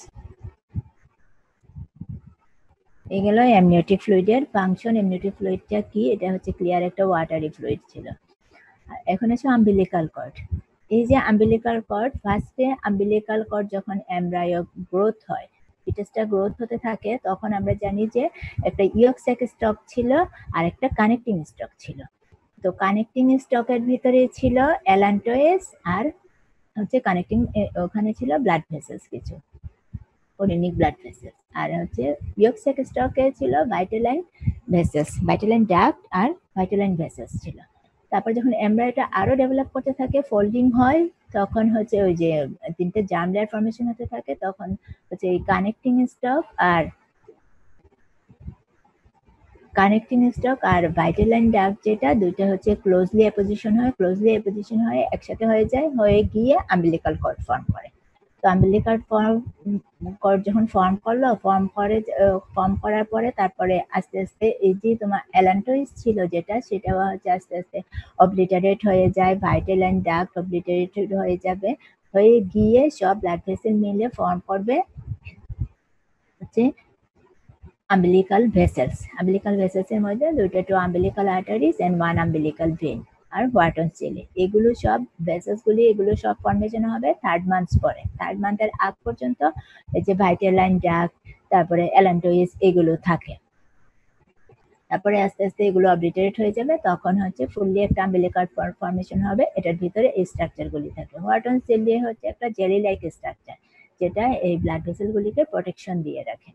এগুলো অ্যামনিওটিক ফ্লুইডের ফাংশন। অ্যামনিওটিক ফ্লুইডটা কি? এটা হচ্ছে ক্লিয়ার একটা ওয়াটারি ফ্লুইড ছিল। এখন হচ্ছে আম্বিলিকাল কর্ড। এই যে আম্বিলিকাল কর্ড, ফার্স্টে আম্বিলিকাল কর্ড যখন এমব্রায়ো গ্রোথ হয়, ফিটাসটা গ্রোথ হতে থাকে, তখন আমরা জানি যে একটা ইয়ক স্যাক স্টক ছিল আর একটা কানেক্টিং স্টক ছিল। তো কানেক্টিং স্টকের ভিতরে ছিল অ্যালান্টোয়েস আর হচ্ছে কানেক্টিং, ওখানে ছিল ব্লাড ভেসেলস, কিছু কোরিনিক ব্লাড ভেসেলস। আর হচ্ছে ইয়ক স্যাক স্টকে ছিল ভাইটালাইন ভেসেলস, ভাইটালাইন ডাক্ট আর ভাইটালাইন ভেসেলস ছিল। তারপর যখন এমব্রায়োটা আরো ডেভেলপ করতে থাকে, ফোল্ডিং হয়, তখন হচ্ছে ওই যে তিনটে জার্ম লেয়ার ফর্মেশন হতে থাকে, তখন হচ্ছে এই কানেক্টিং স্টক আর কানেক্টিং স্টক আর ভাইটালাইন ডাক্ট, যেটা দুইটা হচ্ছে ক্লোজলি অ্যাপোজিশন হয়, ক্লোজলি অ্যাপোজিশন হয়ে একসাথে হয়ে যায়, হয়ে গিয়ে আম্বিলিকাল কর্ড ফর্ম করে। তো আম্বিলিকাল ফর্ম কর্ড যখন ফর্ম করলো, ফর্ম করে ফর্ম করার পরে তারপরে আস্তে আস্তে এই যে তোমার অ্যালান্টোইস ছিল যেটা, সেটাও হচ্ছে আস্তে আস্তে অবলিটারেট হয়ে যায়, ভাইটালাইন ডাক্ট অবলিটারেটেড হয়ে যাবে, হয়ে গিয়ে সব ব্লাড ভেসেল মিলে ফর্ম করবে হচ্ছে umbilical vessels. Umbilical vessels এর মধ্যে দুটো two umbilical arteries and one umbilical vein আর ওয়াটন সেলে, এগুলো সব ভেসেলস গুলি, এগুলো সব ফর্মেশন হবে থার্ড মান্থস পরে। থার্ড মান্থের আগ পর্যন্ত এই যে ভাইটালাইন ডাক্ট, তারপরে অ্যালান্টোইস, এগুলো থাকে। তারপরে আস্তে আস্তে এগুলো অবলিটারেট হয়ে যাবে, তখন হচ্ছে ফুললি একটা আম্বিলিকাল ফর্মেশন হবে, এটার ভিতরে এই স্ট্রাকচার গুলি থাকে। ওয়াটন সেল হচ্ছে একটা জেলি লাইক স্ট্রাকচার, যেটা এই ব্লাড ভেসেল গুলিকে প্রোটেকশন দিয়ে রাখে।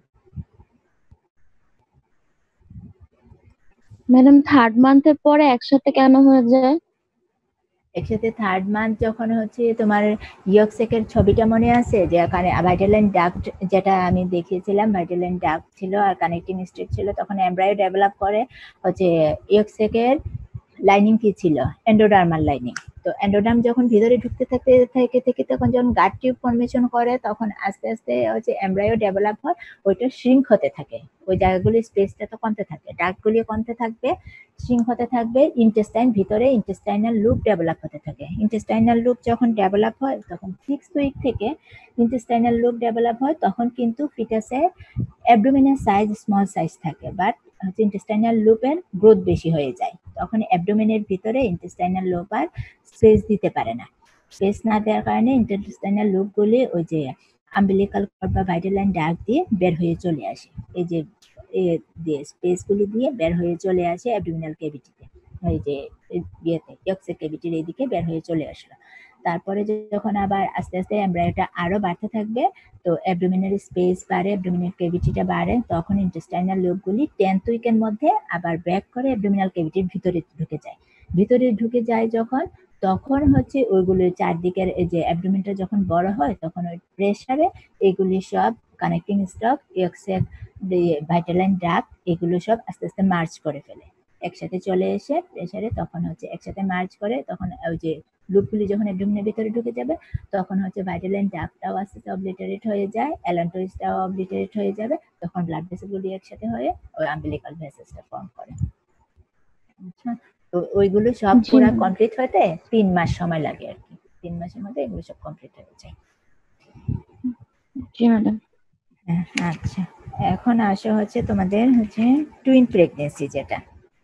ম্যাডাম থার্ড মান্থের পরে একসাথে কেন হয়ে যায়? একসাথে থার্ড মান্থ যখন হচ্ছে তোমার ইয়ক স্যাকের ছবিটা মনে আছে, যে এখানে ভাইটালাইন ডাক্ট যেটা আমি দেখিয়েছিলাম, ভাইটালাইন ডাক্ট ছিল আর কানেক্টিং স্ট্রিপ ছিল, তখন এমব্রায়ো ডেভেলপ করে হচ্ছে ইয়ক স্যাকের লাইনিং কি ছিল, এন্ডোডার্মাল লাইনিং। তো এন্ডোডার্ম যখন ভিতরে ঢুকতে থাকতে থেকে থেকে তখন যখন গাট টিউব ফর্মেশন করে, তখন আস্তে আস্তে হচ্ছে এমব্রায়ো ডেভেলপ হয়, ওইটা শ্রিঙ্ক হতে থাকে, ওই জায়গাগুলি স্পেসটা তো কমতে থাকে, ডাক্টগুলি কমতে থাকবে, শ্রিঙ্ক হতে থাকবে। ইন্টেস্টাইন ভিতরে ইন্টেস্টাইনাল লুপ ডেভেলপ হতে থাকে। ইন্টেস্টাইনাল লুপ যখন ডেভেলপ হয়, তখন সিক্স উইক থেকে ইন্টেস্টাইনাল লুপ ডেভেলপ হয়, তখন কিন্তু ফিটাসে অ্যাবডোমিনের সাইজ স্মল সাইজ থাকে, বাট হচ্ছে ইন্টেস্টাইনাল লুপের গ্রোথ বেশি হয়ে যায়, তখন অ্যাবডোমিনের ভিতরে ইন্টেস্টাইনাল লুপ আর স্পেস দিতে পারে না। স্পেস না দেওয়ার কারণে ইন্টেস্টাইনাল লুপগুলি ওই যে আম্বিলিকাল কর্ড বা ভাইটালাইন ডাক্ট দিয়ে বের হয়ে চলে আসে, এই যে দিয়ে স্পেসগুলি দিয়ে বের হয়ে চলে আসে অ্যাবডোমিনাল ক্যাভিটিতে, এই যে ইয়েতে ইয়ক স্যাক ক্যাভিটির এইদিকে বের হয়ে চলে আসলো। তারপরে যখন আবার আস্তে আস্তে এমব্রায়োটা আরো বাড়তে থাকবে, তো অ্যাবডোমিনাল স্পেস বাড়ে, অ্যাবডোমিনাল ক্যাভিটিটা বাড়ে, তখন ইন্টেস্টাইনাল লুপগুলি টেন্থ উইকের মধ্যে আবার ব্যাক করে অ্যাবডোমিনাল ক্যাভিটির ভিতরে ঢুকে যায়। ভিতরে ঢুকে যায় যখন, তখন হচ্ছে ওইগুলোর চারদিকের এই যে অ্যাবডোমেনটা যখন বড় হয়, তখন ওই প্রেসারে এগুলি সব connecting stalk, yolk sac, vitelline duct, এগুলো সব আস্তে আস্তে মার্চ করে ফেলে, একসাথে চলে এসে প্রেসারে, তখন হচ্ছে একসাথে মার্চ করে, তখন ওই যে লুপগুলি যখন অ্যাবডোমেনের ভিতরে ঢুকে যাবে, তখন হচ্ছে ভাইটালাইন ডাক্টটাও আস্তে আস্তে অবলিটারেট হয়ে যায়, অ্যালান্টোইসটাও অবলিটারেট হয়ে যাবে, তখন ব্লাড ভেসেলগুলি একসাথে হয়ে ওই আম্বিলিকাল ভেসেলসটা ফর্ম করে। আচ্ছা, তো ওইগুলো সব জি পুরা ম্যাম। কমপ্লিট হতে তিন মাস সময় লাগে আর কি। তিন মাসের মধ্যে এগুলো সব কমপ্লিট হয়ে যায়। জি ম্যাডাম। হ্যাঁ, আচ্ছা এখন আসো হচ্ছে তোমাদের হচ্ছে টুইন প্রেগনেন্সি, যেটা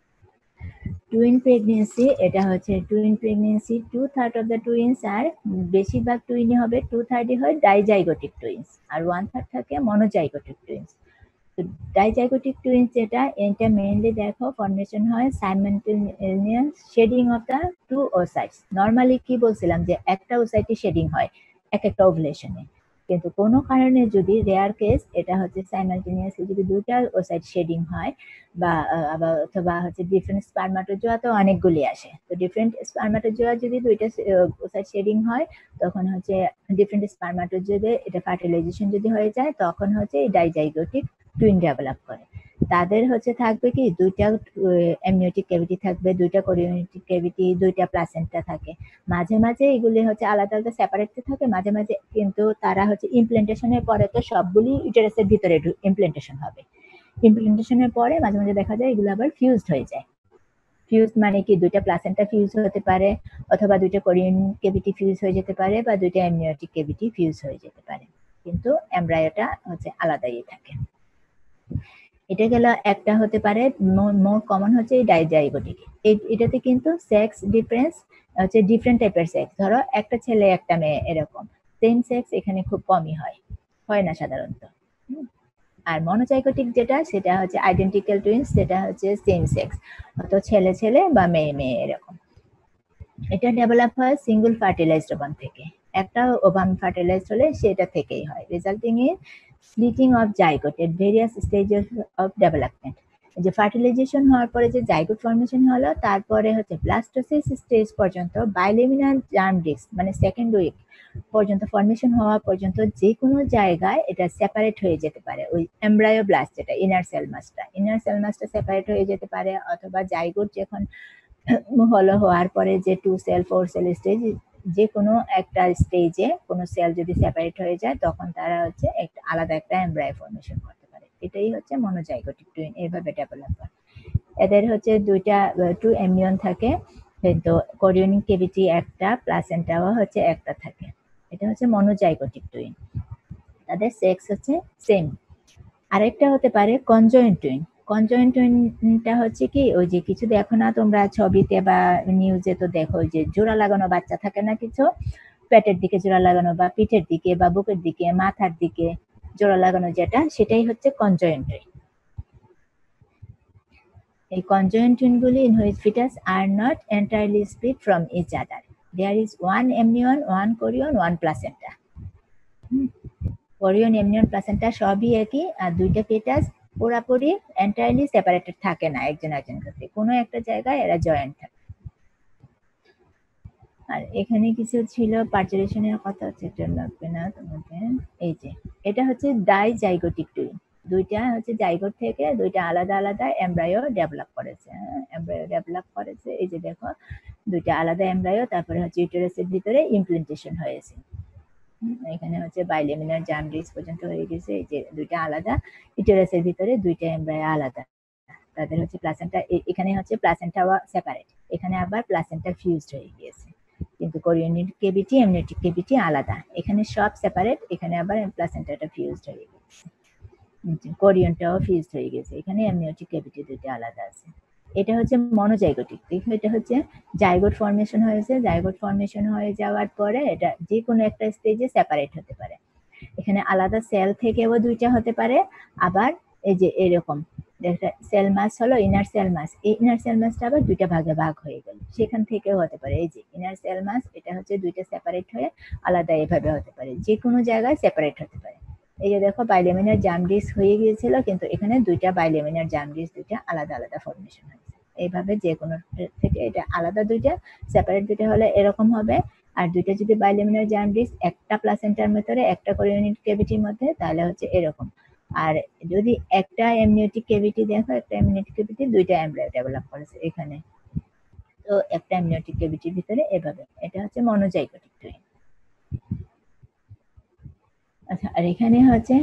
টুইন প্রেগনেন্সি, এটা হচ্ছে twin pregnancy two third of the twins আর বেশিরভাগ টুইনই হবে, টু থার্ডই হয় ডাইজাইগোটিক টুইন্স আর ওয়ান থার্ড থাকে মনোজাইগোটিক টুইন্স। তো ডাইজাইগোটিক টুইন্স যেটা, এটা মেইনলি দেখো ফর্মেশন হয় simultaneous shedding of the two oocytes. Normally কি বলছিলাম যে একটা ওসাইটে শেডিং হয় এক একটা ওভুলেশনে, কিন্তু কোনো কারণে যদি রেয়ার কেস এটা হচ্ছে সাইমালটেনিয়াসলি যদি দুইটা ওসাইট শেডিং হয় বা আহ, আবার অথবা হচ্ছে ডিফারেন্ট স্পারমাটোজোয়া তো অনেকগুলি আসে, তো ডিফারেন্ট স্পারমাটোজোয়া যদি দুইটা ওসাইট শেডিং হয় তখন হচ্ছে ডিফারেন্ট স্পারমাটোজোয়াতে এটা ফার্টিলাইজেশন যদি হয়ে যায় তখন হচ্ছে এই ডাইজাইগোটিক টুইন ডেভেলপ করে। তাদের হচ্ছে থাকবে কি দুইটা এমনিওটিক ক্যাভিটি থাকবে, দুইটা কোরিওনিটিক ক্যাভিটি, দুইটা প্লাসেন্টা থাকে। মাঝে মাঝে এগুলি হচ্ছে আলাদা আলাদা সেপারেট থাকে মাঝে মাঝে, কিন্তু তারা হচ্ছে ইমপ্লেন্টেশনের পরে তো সবগুলি ইউটেরাসের ভিতরে ইমপ্লেন্টেশন হবে। ইমপ্লেন্টেশনের পরে মাঝে মাঝে দেখা যায় এগুলো আবার ফিউজড হয়ে যায়। ফিউজ মানে কি দুইটা প্লাসেন্টা ফিউজ হতে পারে, অথবা দুইটা কোরিয়ন ক্যাভিটি ফিউজ হয়ে যেতে পারে, বা দুইটা এমনিওটিক ক্যাভিটি ফিউজ হয়ে যেতে পারে, কিন্তু এমব্রায়োটা হচ্ছে আলাদাই থাকে। এটা গেল একটা হতে পারে, মোর কমন হচ্ছে এই ডাইজাইগোটিক। এটাতে কিন্তু সেক্স ডিফারেন্স হচ্ছে ডিফারেন্ট টাইপের সেক্স, ধরো একটা ছেলে একটা মেয়ে এরকম, সেম সেক্স এখানে খুব কমই হয়, হয় না সাধারণত। আর মনোজাইগোটিক যেটা সেটা হচ্ছে আইডেন্টিক্যাল টুইন্স, সেটা হচ্ছে সেম সেক্স, তো ছেলে ছেলে বা মেয়ে মেয়ে এরকম। এটা ডেভেলপ হয় সিঙ্গল ফার্টিলাইজড ওভাম থেকে, একটা ওভাম ফার্টিলাইজড হলে সেটা থেকেই হয়, resulting in splitting of zygote at various stages of development. যে ফার্টিলাইজেশন হওয়ার পরে যে জাইগোট ফর্মেশন হলো, তারপরে হচ্ছে ব্লাস্টোসিস স্টেজ পর্যন্ত বাইলেমিনার জার্ম ডিস্ক মানে সেকেন্ড উইক পর্যন্ত ফর্মেশন হওয়া পর্যন্ত যে কোনো জায়গায় এটা সেপারেট হয়ে যেতে পারে। ওই এমব্রায়ো ব্লাস্ট যেটা ইনার সেল মাসটা ইনার সেল মাসটা সেপারেট হয়ে যেতে পারে, অথবা জাইগোট যখন হলো হওয়ার পরে যে two cell four cell stage, যে কোনো একটা স্টেজে কোনো সেল যদি সেপারেট হয়ে যায় তখন তারা হচ্ছে একটা আলাদা একটা এমব্রায়ো ফর্মেশন করতে পারে। এটাই হচ্ছে মনোজাইগোটিক টুইন, এইভাবে ডেভেলপ হয়। এদের হচ্ছে দুইটা টু এমনিয়ন থাকে, কিন্তু কোরিয়নিক ক্যাভিটি একটা, প্লাসেন্টাও হচ্ছে একটা থাকে। এটা হচ্ছে মনোজাইগোটিক টুইন, তাদের সেক্স হচ্ছে সেম। আরেকটা হতে পারে কনজয়েন্ট টুইন। কনজয়েন্ট টুইনটা হচ্ছে কি, ওই যে কিছু দেখো না তোমরা ছবিতে বা নিউজে, তো দেখো ওই যে জোড়া লাগানো বাচ্চা থাকে না, কিছু পেটের দিকে জোড়া লাগানো বা পিঠের দিকে বা বুকের দিকে মাথার দিকে জোড়া লাগানো, যেটা সেটাই হচ্ছে কনজয়েন্ট টুইন। এই কনজয়েন্ট টুইনগুলি in which fetus are not entirely split from each other. There is one amnion, one chorion, one placenta. Chorion amnion placenta সবই একই, আর দুইটা ফিটাস পুরাপুরি এন্টায়ারলি সেপারেটেড থাকে না একজন একজন থেকে, কোনো একটা জায়গায় এরা জয়েন্ট থাকে। আর এখানে কিছু ছিল পার্চুরেশনের কথা, সেটা লাগবে না তোমাদের। এই যে এটা হচ্ছে ডাইজাইগোটিক টুইন, দুইটা হচ্ছে জাইগোট থেকে দুইটা আলাদা আলাদা এমব্রায়ো ডেভেলপ করেছে। হ্যাঁ, এমব্রায়ো ডেভেলপ করেছে, এই যে দেখো দুইটা আলাদা এমব্রায়ো, তারপরে হচ্ছে ইউটেরাসের ভিতরে ইমপ্লেন্টেশন হয়েছে। এখানে হচ্ছে বাইলেমিনার জার্ম ডিস্ক পর্যন্ত হয়ে গেছে, এই যে দুইটা আলাদা ইউটেরাসের ভিতরে দুইটা এমব্রায়ো আলাদা, তাদের হচ্ছে প্লাসেন্টা, এখানে হচ্ছে প্লাসেন্টা সেপারেট, এখানে আবার প্লাসেন্টা ফিউজড হয়ে গিয়েছে, কিন্তু কোরিয়নিক ক্যাভিটি এমনিওটিক ক্যাভিটি আলাদা, এখানে সব সেপারেট, এখানে আবার প্লাসেন্টাটা ফিউজড হয়ে গেছে, কোরিয়নটাও ফিউজড হয়ে গেছে, এখানে এমনিওটিক ক্যাভিটি দুইটা আলাদা আছে। এটা হচ্ছে মনোজাইগোটিক। দেখো এটা হচ্ছে জাইগোট ফর্মেশন হয়েছে, জাইগোট ফর্মেশন হয়ে যাওয়ার পরে এটা যে কোনো একটা স্টেজে সেপারেট হতে পারে, এখানে আলাদা সেল থেকেও দুইটা হতে পারে, আবার এই যে এরকম সেল মাস হলো ইনার সেল মাস, এই ইনার সেল মাসটা আবার দুইটা ভাগে ভাগ হয়ে গেল, সেখান থেকেও হতে পারে। এই যে ইনার সেল মাস, এটা হচ্ছে দুইটা সেপারেট হয়ে আলাদা এভাবে হতে পারে, যে কোনো জায়গায় সেপারেট হতে পারে। এই যে দেখো বাইলেমিনার জার্ম ডিস্ক হয়ে গিয়েছিল, কিন্তু এখানে দুইটা বাইলেমিনার জার্ম ডিস্ক দুইটা আলাদা আলাদা ফর্মেশন হয়েছে, এইভাবে যে কোনো থেকে এটা আলাদা দুইটা সেপারেট দুইটা হলে এরকম হবে, আর দুইটা যদি বাইলেমিনার জার্ম ডিস্ক একটা প্লাসেন্টার ভিতরে একটা কোরিয়নিক ক্যাভিটির মধ্যে, তাহলে হচ্ছে এরকম। আর যদি একটা এমনিওটিক ক্যাভিটি দেখো, একটা এমনিওটিক ক্যাভিটি দুইটা এমব্রায়ো ডেভেলপ করেছে এখানে, তো একটা এমনিওটিক ক্যাভিটির ভিতরে এভাবে, এটা হচ্ছে মনোজাইগোটিক টুইন। আচ্ছা, আর এখানে হচ্ছে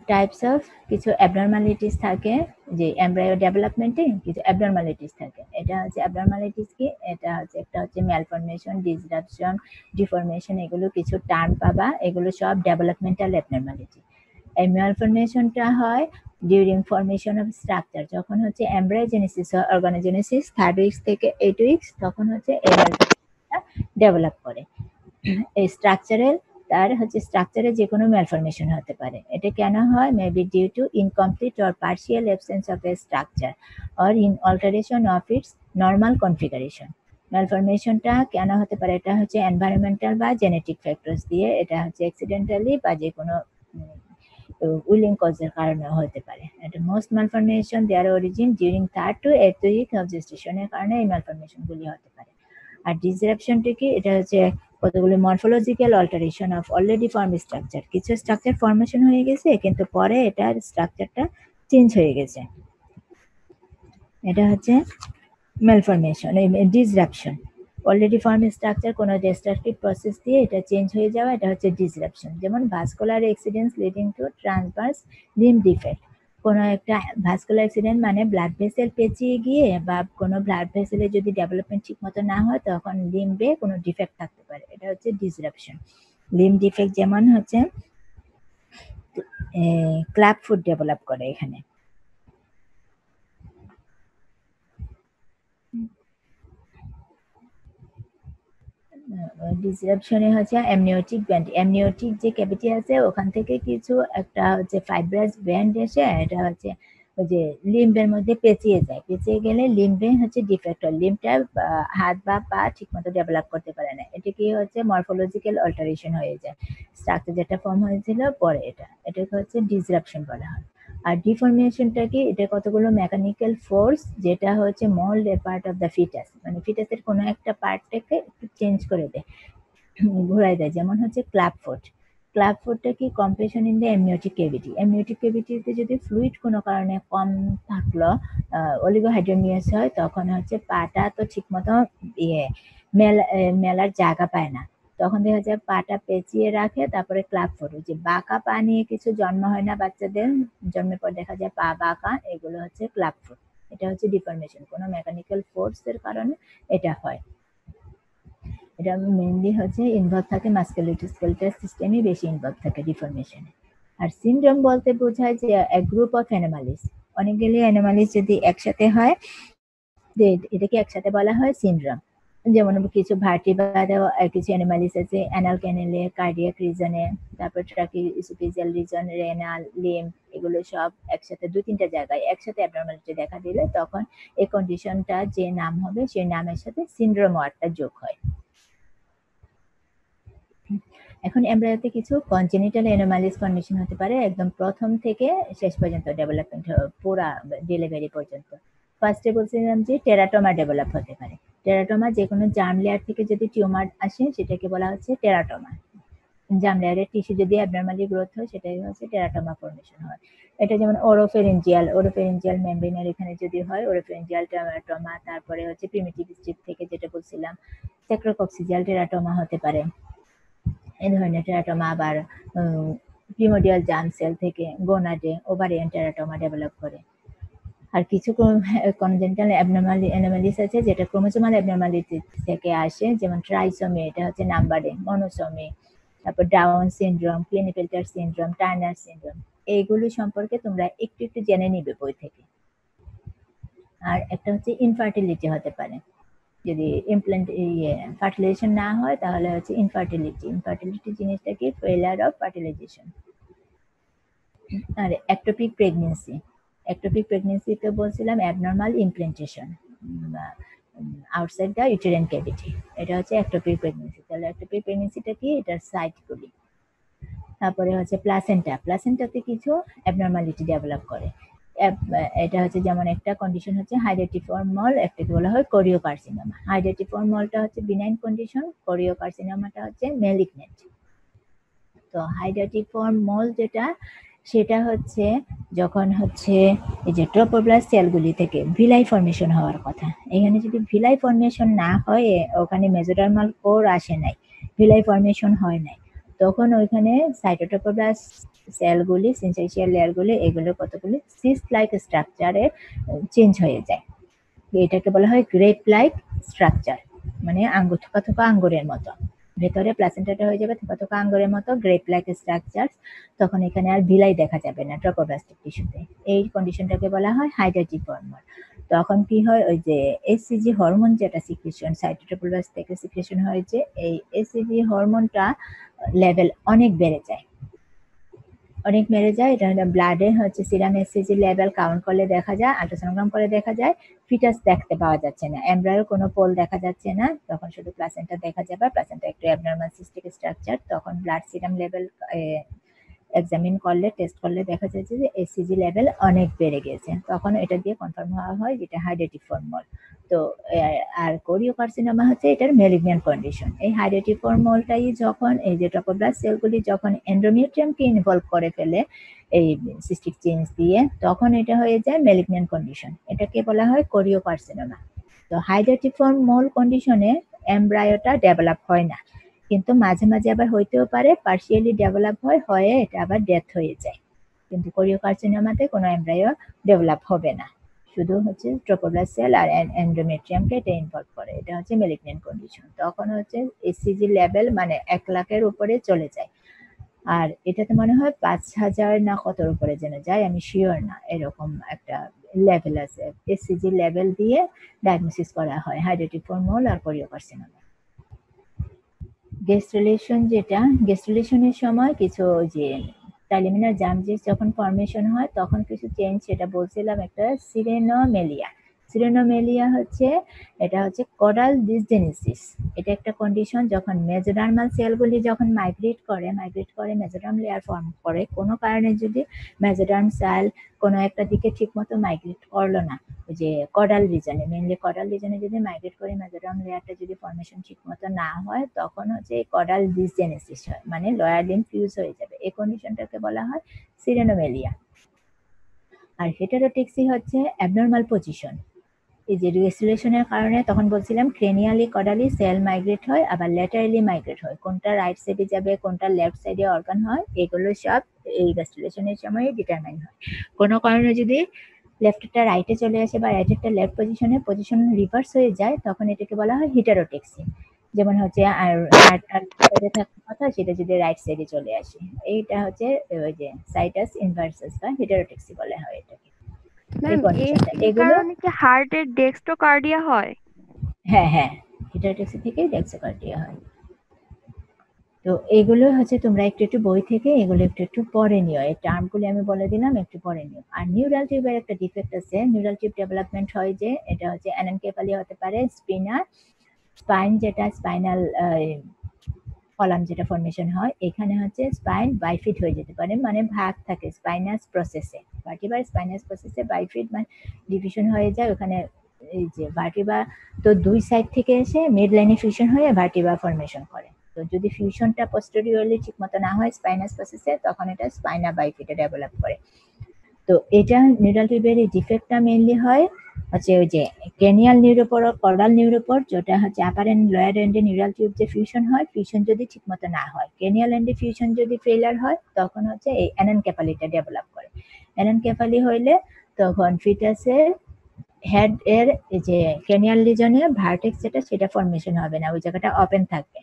টাইপস অফ কিছু অ্যাবনর্মালিটিস থাকে যে এমব্রায়ো ডেভেলপমেন্টে কিছু অ্যাবনর্মালিটিস থাকে। এটা হচ্ছে অ্যাবনর্মালিটিস কি, এটা হচ্ছে একটা হচ্ছে ম্যালফরমেশন, ডিসরাপশন, ডিফরমেশন, এগুলো কিছু টার্ম পাবা, এগুলো সব ডেভেলপমেন্টাল অ্যাবনর্মালিটি। এই ম্যালফরমেশনটা হয় ডিউরিং ফরমেশন অফ স্ট্রাকচার, যখন হচ্ছে এমব্রায়োজেনেসিস হয় অর্গানোজেনেসিস থার্ড উইকস থেকে এইট উইকস, তখন হচ্ছে এই ম্যালফরমেশনটা ডেভেলপ করে। এই স্ট্রাকচারের তার হচ্ছে স্ট্রাকচারে যে কোনো ম্যালফরমেশন হতে পারে। এটা কেন হয়? Maybe due to incomplete or partial absence of a structure or in alteration of its normal configuration. ম্যালফরমেশনটা কেন হতে পারে? এটা হচ্ছে এনভায়রনমেন্টাল বা জেনেটিক ফ্যাক্টরস দিয়ে, এটা হচ্ছে অ্যাক্সিডেন্টালি বা যে কোনো উইলিং কজের কারণে হতে পারে। এটা most malformation their origin during third to eight week of জেস্টেশনের কারণে এই ম্যালফরমেশনগুলি হতে পারে। আর ডিসরাপশনটা কি? এটা হচ্ছে কতগুলো morphological alteration of already form structure, কিছু স্ট্রাকচার ফরমেশন হয়ে গেছে কিন্তু পরে এটার স্ট্রাকচারটা চেঞ্জ হয়ে গেছে, এটা হচ্ছে ম্যালফরমেশন। এই ডিসরাপশন, অলরেডি ফর্ম স্ট্রাকচার কোনো ডিস্ট্রাকটিভ প্রসেস দিয়ে এটা চেঞ্জ হয়ে যাওয়া, এটা হচ্ছে ডিসরাপশন। যেমন vascular accidents leading to transverse limb defect, কোনো একটা ভাস্কুলার অ্যাক্সিডেন্ট মানে ব্লাড ভেসেল পেঁচিয়ে গিয়ে বা কোনো ব্লাড ভেসেলের যদি ডেভেলপমেন্ট ঠিক মতো না হয় তখন লিম্বে কোনো ডিফেক্ট থাকতে পারে, এটা হচ্ছে ডিসরাপশন। লিম ডিফেক্ট যেমন হচ্ছে ক্ল্যাপ ফুট ডেভেলপ করে এখানে। ডিসরাপশনে হচ্ছে অ্যামনিওটিক ব্যান্ড, অ্যামনিওটিক যে ক্যাভিটি আছে ওখান থেকে কিছু একটা হচ্ছে ফাইব্রাস ব্যান্ড এসে এটা হচ্ছে ওই যে লিম্বের মধ্যে পেঁচিয়ে যায়, পেঁচিয়ে গেলে লিম্বে হচ্ছে ডিফেক্ট হয়, লিম্বটা হাত বা পা ঠিকমতো ডেভেলপ করতে পারে না, এটা কি হচ্ছে মরফোলজিক্যাল অল্টারেশন হয়ে যায়, স্ট্রাকচার যেটা ফর্ম হয়েছিল পরে এটা এটাকে হচ্ছে ডিসরাপশন বলা হয়। আর ডিফরমেশনটা কি? এটা কতগুলো মেকানিক্যাল ফোর্স যেটা হচ্ছে mould a part of the fetus, মানে ফিটাসের কোনো একটা পার্টটাকে একটু চেঞ্জ করে দেয়, ঘুরাই দেয়, যেমন হচ্ছে ক্ল্যাপ ফুট। ক্ল্যাপ ফুটটা কি? Compression in the amniotic cavity, amniotic ক্যাভিটিতে যদি ফ্লুইড কোনো কারণে কম থাকলো, অলিগোহাইড্রোমিয়াস হয়, তখন হচ্ছে পাটা তো ঠিকমতো ইয়ে মেলা মেলার জায়গা পায় না, তখন দেখা যায় পাটা পেঁচিয়ে রাখে, তারপরে ক্ল্যাপ ফুট, যে বাঁকা পা নিয়ে কিছু জন্ম হয় না বাচ্চাদের, জন্মের পর দেখা যায় পা বাঁকা, এগুলো হচ্ছে ক্ল্যাপ ফুট। এটা হচ্ছে ডিফরমেশন, কোনো মেকানিক্যাল ফোর্সের কারণে এটা হয়। এটা মেইনলি হচ্ছে ইনভলভ থাকে মাস্কুলোস্কেলেটাল সিস্টেমই বেশি ইনভলভ থাকে ডিফরমেশনে। আর সিনড্রোম বলতে বোঝায় যে এক গ্রুপ অফ অ্যানোমালিস, অনেকগুলি অ্যানোমালিস যদি একসাথে হয় এটাকে একসাথে বলা হয় সিনড্রোম। যেমন কিছু ভার্টিব্রাতেও কিছু অ্যানোমালিস আছে, অ্যানাল ক্যানেলে, কার্ডিয়াক রিজনে, তারপর ট্রাকিওএসোফেজিয়াল রিজন, রেনাল, লিম, এগুলো সব একসাথে দু তিনটা জায়গায় একসাথে অ্যাবনর্মালিটি দেখা দিলে তখন এই কন্ডিশনটা যে নাম হবে সেই নামের সাথে সিনড্রোম ওয়ার্ডটা যোগ হয়। এখন এমব্রায়োতে কিছু কনজেনিটাল অ্যানোমালিস কন্ডিশন হতে পারে একদম প্রথম থেকে শেষ পর্যন্ত ডেভেলপমেন্ট পুরা ডেলিভারি পর্যন্ত। ফার্স্টে বলছিলাম যে টেরাটোমা ডেভেলপ হতে পারে। টেরাটোমা যে কোনো জার্ম লেয়ার থেকে যদি টিউমার আসে সেটাকে বলা হচ্ছে টেরাটোমা। জার্ম লেয়ারের টিস্যু যদি অ্যাবনর্মালি গ্রোথ হয় সেটাই হচ্ছে টেরাটোমা ফর্মেশন হয়। এটা যেমন ওরোফেরেঞ্জিয়াল, ওরোফেরেঞ্জিয়াল মেমব্রেনের এখানে যদি হয় ওরোফেরেঞ্জিয়াল টেরাটোমা, তারপরে হচ্ছে প্রিমিটিভ স্ট্রিপ থেকে যেটা বলছিলাম স্যাক্রোকক্সিজিয়াল টেরাটোমা হতে পারে। এই ধরনের টেরাটোমা আবার প্রিমোডিয়াল জার্ম সেল থেকে গোনাডে ওভারিয়ান টেরাটোমা ডেভেলপ করে। আর কিছু কনজেনিটাল অ্যাবনর্মালিস আছে যেটা ক্রোমোসোমাল অ্যাবনর্মালিটি থেকে আসে, যেমন ট্রাইসোমি, এটা হচ্ছে নাম্বারে, মনোসোমি, তারপর Down syndrome, Klinefelter syndrome, Turner syndrome, এইগুলো সম্পর্কে তোমরা একটু একটু জেনে নিবে বই থেকে। আর একটা হচ্ছে ইনফার্টিলিটি হতে পারে, যদি ইমপ্ল্যান্ট ইয়ে ফার্টিলাইজেশন না হয় তাহলে হচ্ছে ইনফার্টিলিটি। ইনফার্টিলিটি জিনিসটা কি? Failure of fertilization. আর একটোপিক প্রেগনেন্সি, একটোপিক প্রেগনেন্সিতে বলছিলাম abnormal implantation outside the uterine cavity, এটা হচ্ছে একটোপিক প্রেগনেন্সি। তাহলে একটোপিক প্রেগনেন্সিটা কি? এটার সাইটগুলি। তারপরে হচ্ছে প্লাসেন্টা, প্লাসেন্টাতে কিছু অ্যাবনর্মালিটি ডেভেলপ করে, এটা হচ্ছে যেমন একটা কন্ডিশন হচ্ছে হাইড্রেটিফর্ম মল, একটাকে বলা হয় কোরিওকার্সিনোমা। হাইড্রেটিফর্ম মলটা হচ্ছে বিনাইন কন্ডিশন, কোরিওকার্সিনোমাটা হচ্ছে ম্যালিগনেন্ট। তো হাইড্রেটিফর্ম মল যেটা সেটা হচ্ছে যখন হচ্ছে এই যে ট্রোপোপ্লাস্ট সেলগুলি থেকে ভিলাই ফর্মেশন হওয়ার কথা, এখানে যদি ভিলাই ফর্মেশন না হয়, ওখানে মেসোডার্মাল কোর আসে নাই, ভিলাই ফর্মেশন হয় নাই, তখন ওইখানে সাইটোট্রোপোপ্লাস্ট সেলগুলি সিনথেসিয়াল লেয়ারগুলি এগুলো কতগুলি সিস্ট লাইক স্ট্রাকচারে চেঞ্জ হয়ে যায়। এটাকে বলা হয় গ্রেপ লাইক স্ট্রাকচার, মানে আঙ্গুর থোকা থোকা আঙ্গুরের মতো, ভেতরে প্লাসেন্টাটা হয়ে যাবে থোকা থোকা আঙ্গুরের মতো গ্রেপ লাইক স্ট্রাকচার। তখন এখানে আর ভিলাই দেখা যাবে না ট্রোপোপ্লাস্টিক টিস্যুতে। এই কন্ডিশনটাকে বলা হয় হাইড্রাটিফর্মাল। তখন কি হয়, ওই যে এসসিজি হরমোন যেটা সিক্রেশন সাইটোট্রোপোপ্লাস্ট থেকে সিক্রেশন হয়েছে, এই এসসিজি হরমোনটা লেভেল অনেক বেড়ে যায়, অনেক বেড়ে যায়। এটা ব্লাডে হচ্ছে সিরাম এসসিজি লেভেল কাউন্ট করলে দেখা যায়, আল্ট্রাসোনোগ্রাম করে দেখা যায় ফিটাস দেখতে পাওয়া যাচ্ছে না, এমব্রায়োর কোনো পোল দেখা যাচ্ছে না, তখন শুধু প্লাসেন্টা দেখা যাবে। প্লাসেন্টা একটু অ্যাবনর্মাল সিস্টিক স্ট্রাকচার। তখন ব্লাড সিরাম লেভেল এক্সামিন করলে টেস্ট করলে দেখা যাচ্ছে যে এসসিজি লেভেল অনেক বেড়ে গেছে, তখন এটা দিয়ে কনফার্ম হওয়া হয় যেটা হাইড্রাটিফর্মাল। তো আর কোরিওকার্সিনোমা হচ্ছে এটার ম্যালিগন্যান্ট কন্ডিশন। এই হাইড্রাটিফর্মালটাই যখন এই যে ট্রোপোপ্লাস্ট সেলগুলি যখন এন্ডোমেট্রিয়ামকে ইনভলভ করে ফেলে এই সিস্টিক চেঞ্জ দিয়ে, তখন এটা হয়ে যায় ম্যালিগন্যান্ট কন্ডিশন, এটাকে বলা হয় কোরিওকার্সিনোমা। তো হাইড্রাটিফর্মাল কন্ডিশনে এমব্রায়োটা ডেভেলপ হয় না, কিন্তু মাঝে মাঝে আবার হইতেও পারে পার্শিয়ালি ডেভেলপ হয়, হয়ে এটা আবার ডেথ হয়ে যায়। কিন্তু কোরিওকার্সিনোমাতে কোনো এমব্রায়ো ডেভেলপ হবে না, শুধু হচ্ছে ট্রোপোপ্লাস্ট সেল আর এন্ডোমেট্রিয়ামকে এটা ইনভলভ করে, এটা হচ্ছে ম্যালিগন্যান্ট কন্ডিশন। তখন হচ্ছে এসসিজি লেভেল মানে এক লাখের উপরে চলে যায়, আর এটাতে মনে হয় পাঁচ হাজার না কতর উপরে যেন যায়, আমি শিওর না, এরকম একটা লেভেল আছে। এসসিজি লেভেল দিয়ে ডায়াগনোসিস করা হয় হাইড্রাটিফর্মাল আর কোরিওকার্সিনোমা। গেস্টুলেশন, যেটা গেস্টুলেশনের সময় কিছু যে প্রিলিমিনার জার্মজেস যখন ফর্মেশন হয় তখন কিছু চেঞ্জ, সেটা বলছিলাম একটা সিরেনোমেলিয়া। সিরেনোমেলিয়া হচ্ছে এটা হচ্ছে কোডাল ডিসজেনেসিস। এটা একটা কন্ডিশন যখন মেজোডার্মাল সেলগুলি যখন মাইগ্রেট করে মাইগ্রেট করে মেজোডার্ম লেয়ার ফর্ম করে, কোনো কারণে যদি মেজোডার্ম সেল কোনো একটা দিকে ঠিক মতো মাইগ্রেট করলো না, যে কডাল রিজনে মেনলি কডাল রিজনে যদি মাইগ্রেট করে মেজোডার্ম লেয়ারটা যদি ফর্মেশন ঠিক মতো না হয়, তখন হচ্ছে কডাল ডিসজেনেসিস হয়, মানে লয়ার লিম্ব ফিউজ হয়ে যাবে। এই কন্ডিশনটাকে বলা হয় সিরেনোমেলিয়া। আর হেটারোটেক্সি হচ্ছে অ্যাবনর্মাল পজিশন। এই যে রেস্টুলেশনের কারণে তখন বলছিলাম ক্রেনিয়ালি কডালি সেল মাইগ্রেট হয়, আবার ল্যাটারালি মাইগ্রেট হয়, কোনটা রাইট সাইডে যাবে কোনটা লেফট সাইডে অর্গান হয়, এগুলো সব এই রেস্টুলেশনের সময় ডিটারমাইন হয়। কোনো কারণে যদি লেফটটা রাইটে চলে আসে বা রাইটেরটা লেফট পজিশনে পজিশন রিভার্স হয়ে যায়, তখন এটাকে বলা হয় হেটারোটেক্সি। যেমন হচ্ছে আর সাইডে থাকার কথা সেটা যদি রাইট সাইডে চলে আসে, এইটা হচ্ছে ওই যে সাইটাস ইনভার্সাস বা হেটারোটেক্সি বলা হয় এটাকে। এই কন্ডিশনটা এগুলো কারণে কি হার্টের ডেক্সট্রোকার্ডিয়া হয়? হ্যাঁ হ্যাঁ হেটারোটেক্সি থেকেই ডেক্সোকার্ডিয়া হয়। তো এগুলো হচ্ছে তোমরা একটু একটু বই থেকে এগুলো একটু একটু পড়ে নিও, এই টার্মগুলো আমি বলে দিলাম, একটু পড়ে নিও। আর নিউরাল টিউবের একটা ডিফেক্ট আছে, নিউরাল টিউব ডেভেলপমেন্ট হয় যে এটা হচ্ছে অ্যানেনকেফালি হতে পারে, স্পিনার স্পাইন যেটা স্পাইনাল কলাম যেটা ফর্মেশন হয়, এখানে হচ্ছে স্পাইন বাইফিট হয়ে যেতে পারে, মানে ভাগ থাকে স্পাইনাস প্রসেসে, ভার্টিবার স্পাইনাস প্রসেসে বাইফিট মানে ডিভিশন হয়ে যায়। ওখানে এই যে ভার্টিবা তো দুই সাইড থেকে এসে মিড লাইনে ফিউশন হয়ে ভার্টিবা ফর্মেশন করে। তো যদি ফিউশনটা পোস্টেরিয়রলি ঠিকমতো না হয় স্পাইনাস প্রসেসে, তখন এটা স্পাইনা বাইফিটে ডেভেলপ করে। তো এটা নিউরাল টিউবের এই ডিফেক্টটা মেইনলি হয় হচ্ছে ওই যে ক্রেনিয়াল নিউরোপর ও কর্ডাল নিউরোপর, যেটা হচ্ছে আপার এন্ড লোয়ার এন্ডে নিউরাল টিউব যে ফিউশন হয়, ফিউশন যদি ঠিকমতো না হয়, ক্রেনিয়াল এন্ডে ফিউশন যদি ফেলিয়ার হয়, তখন হচ্ছে এই অ্যানেনকেফালিটা ডেভেলপ করে। অ্যানেনকেফালি হইলে তখন ফিটাসের হেড এর যে ক্রেনিয়াল রিজনে ভার্টেক্স যেটা সেটা ফর্মেশন হবে না, ওই জায়গাটা ওপেন থাকবে,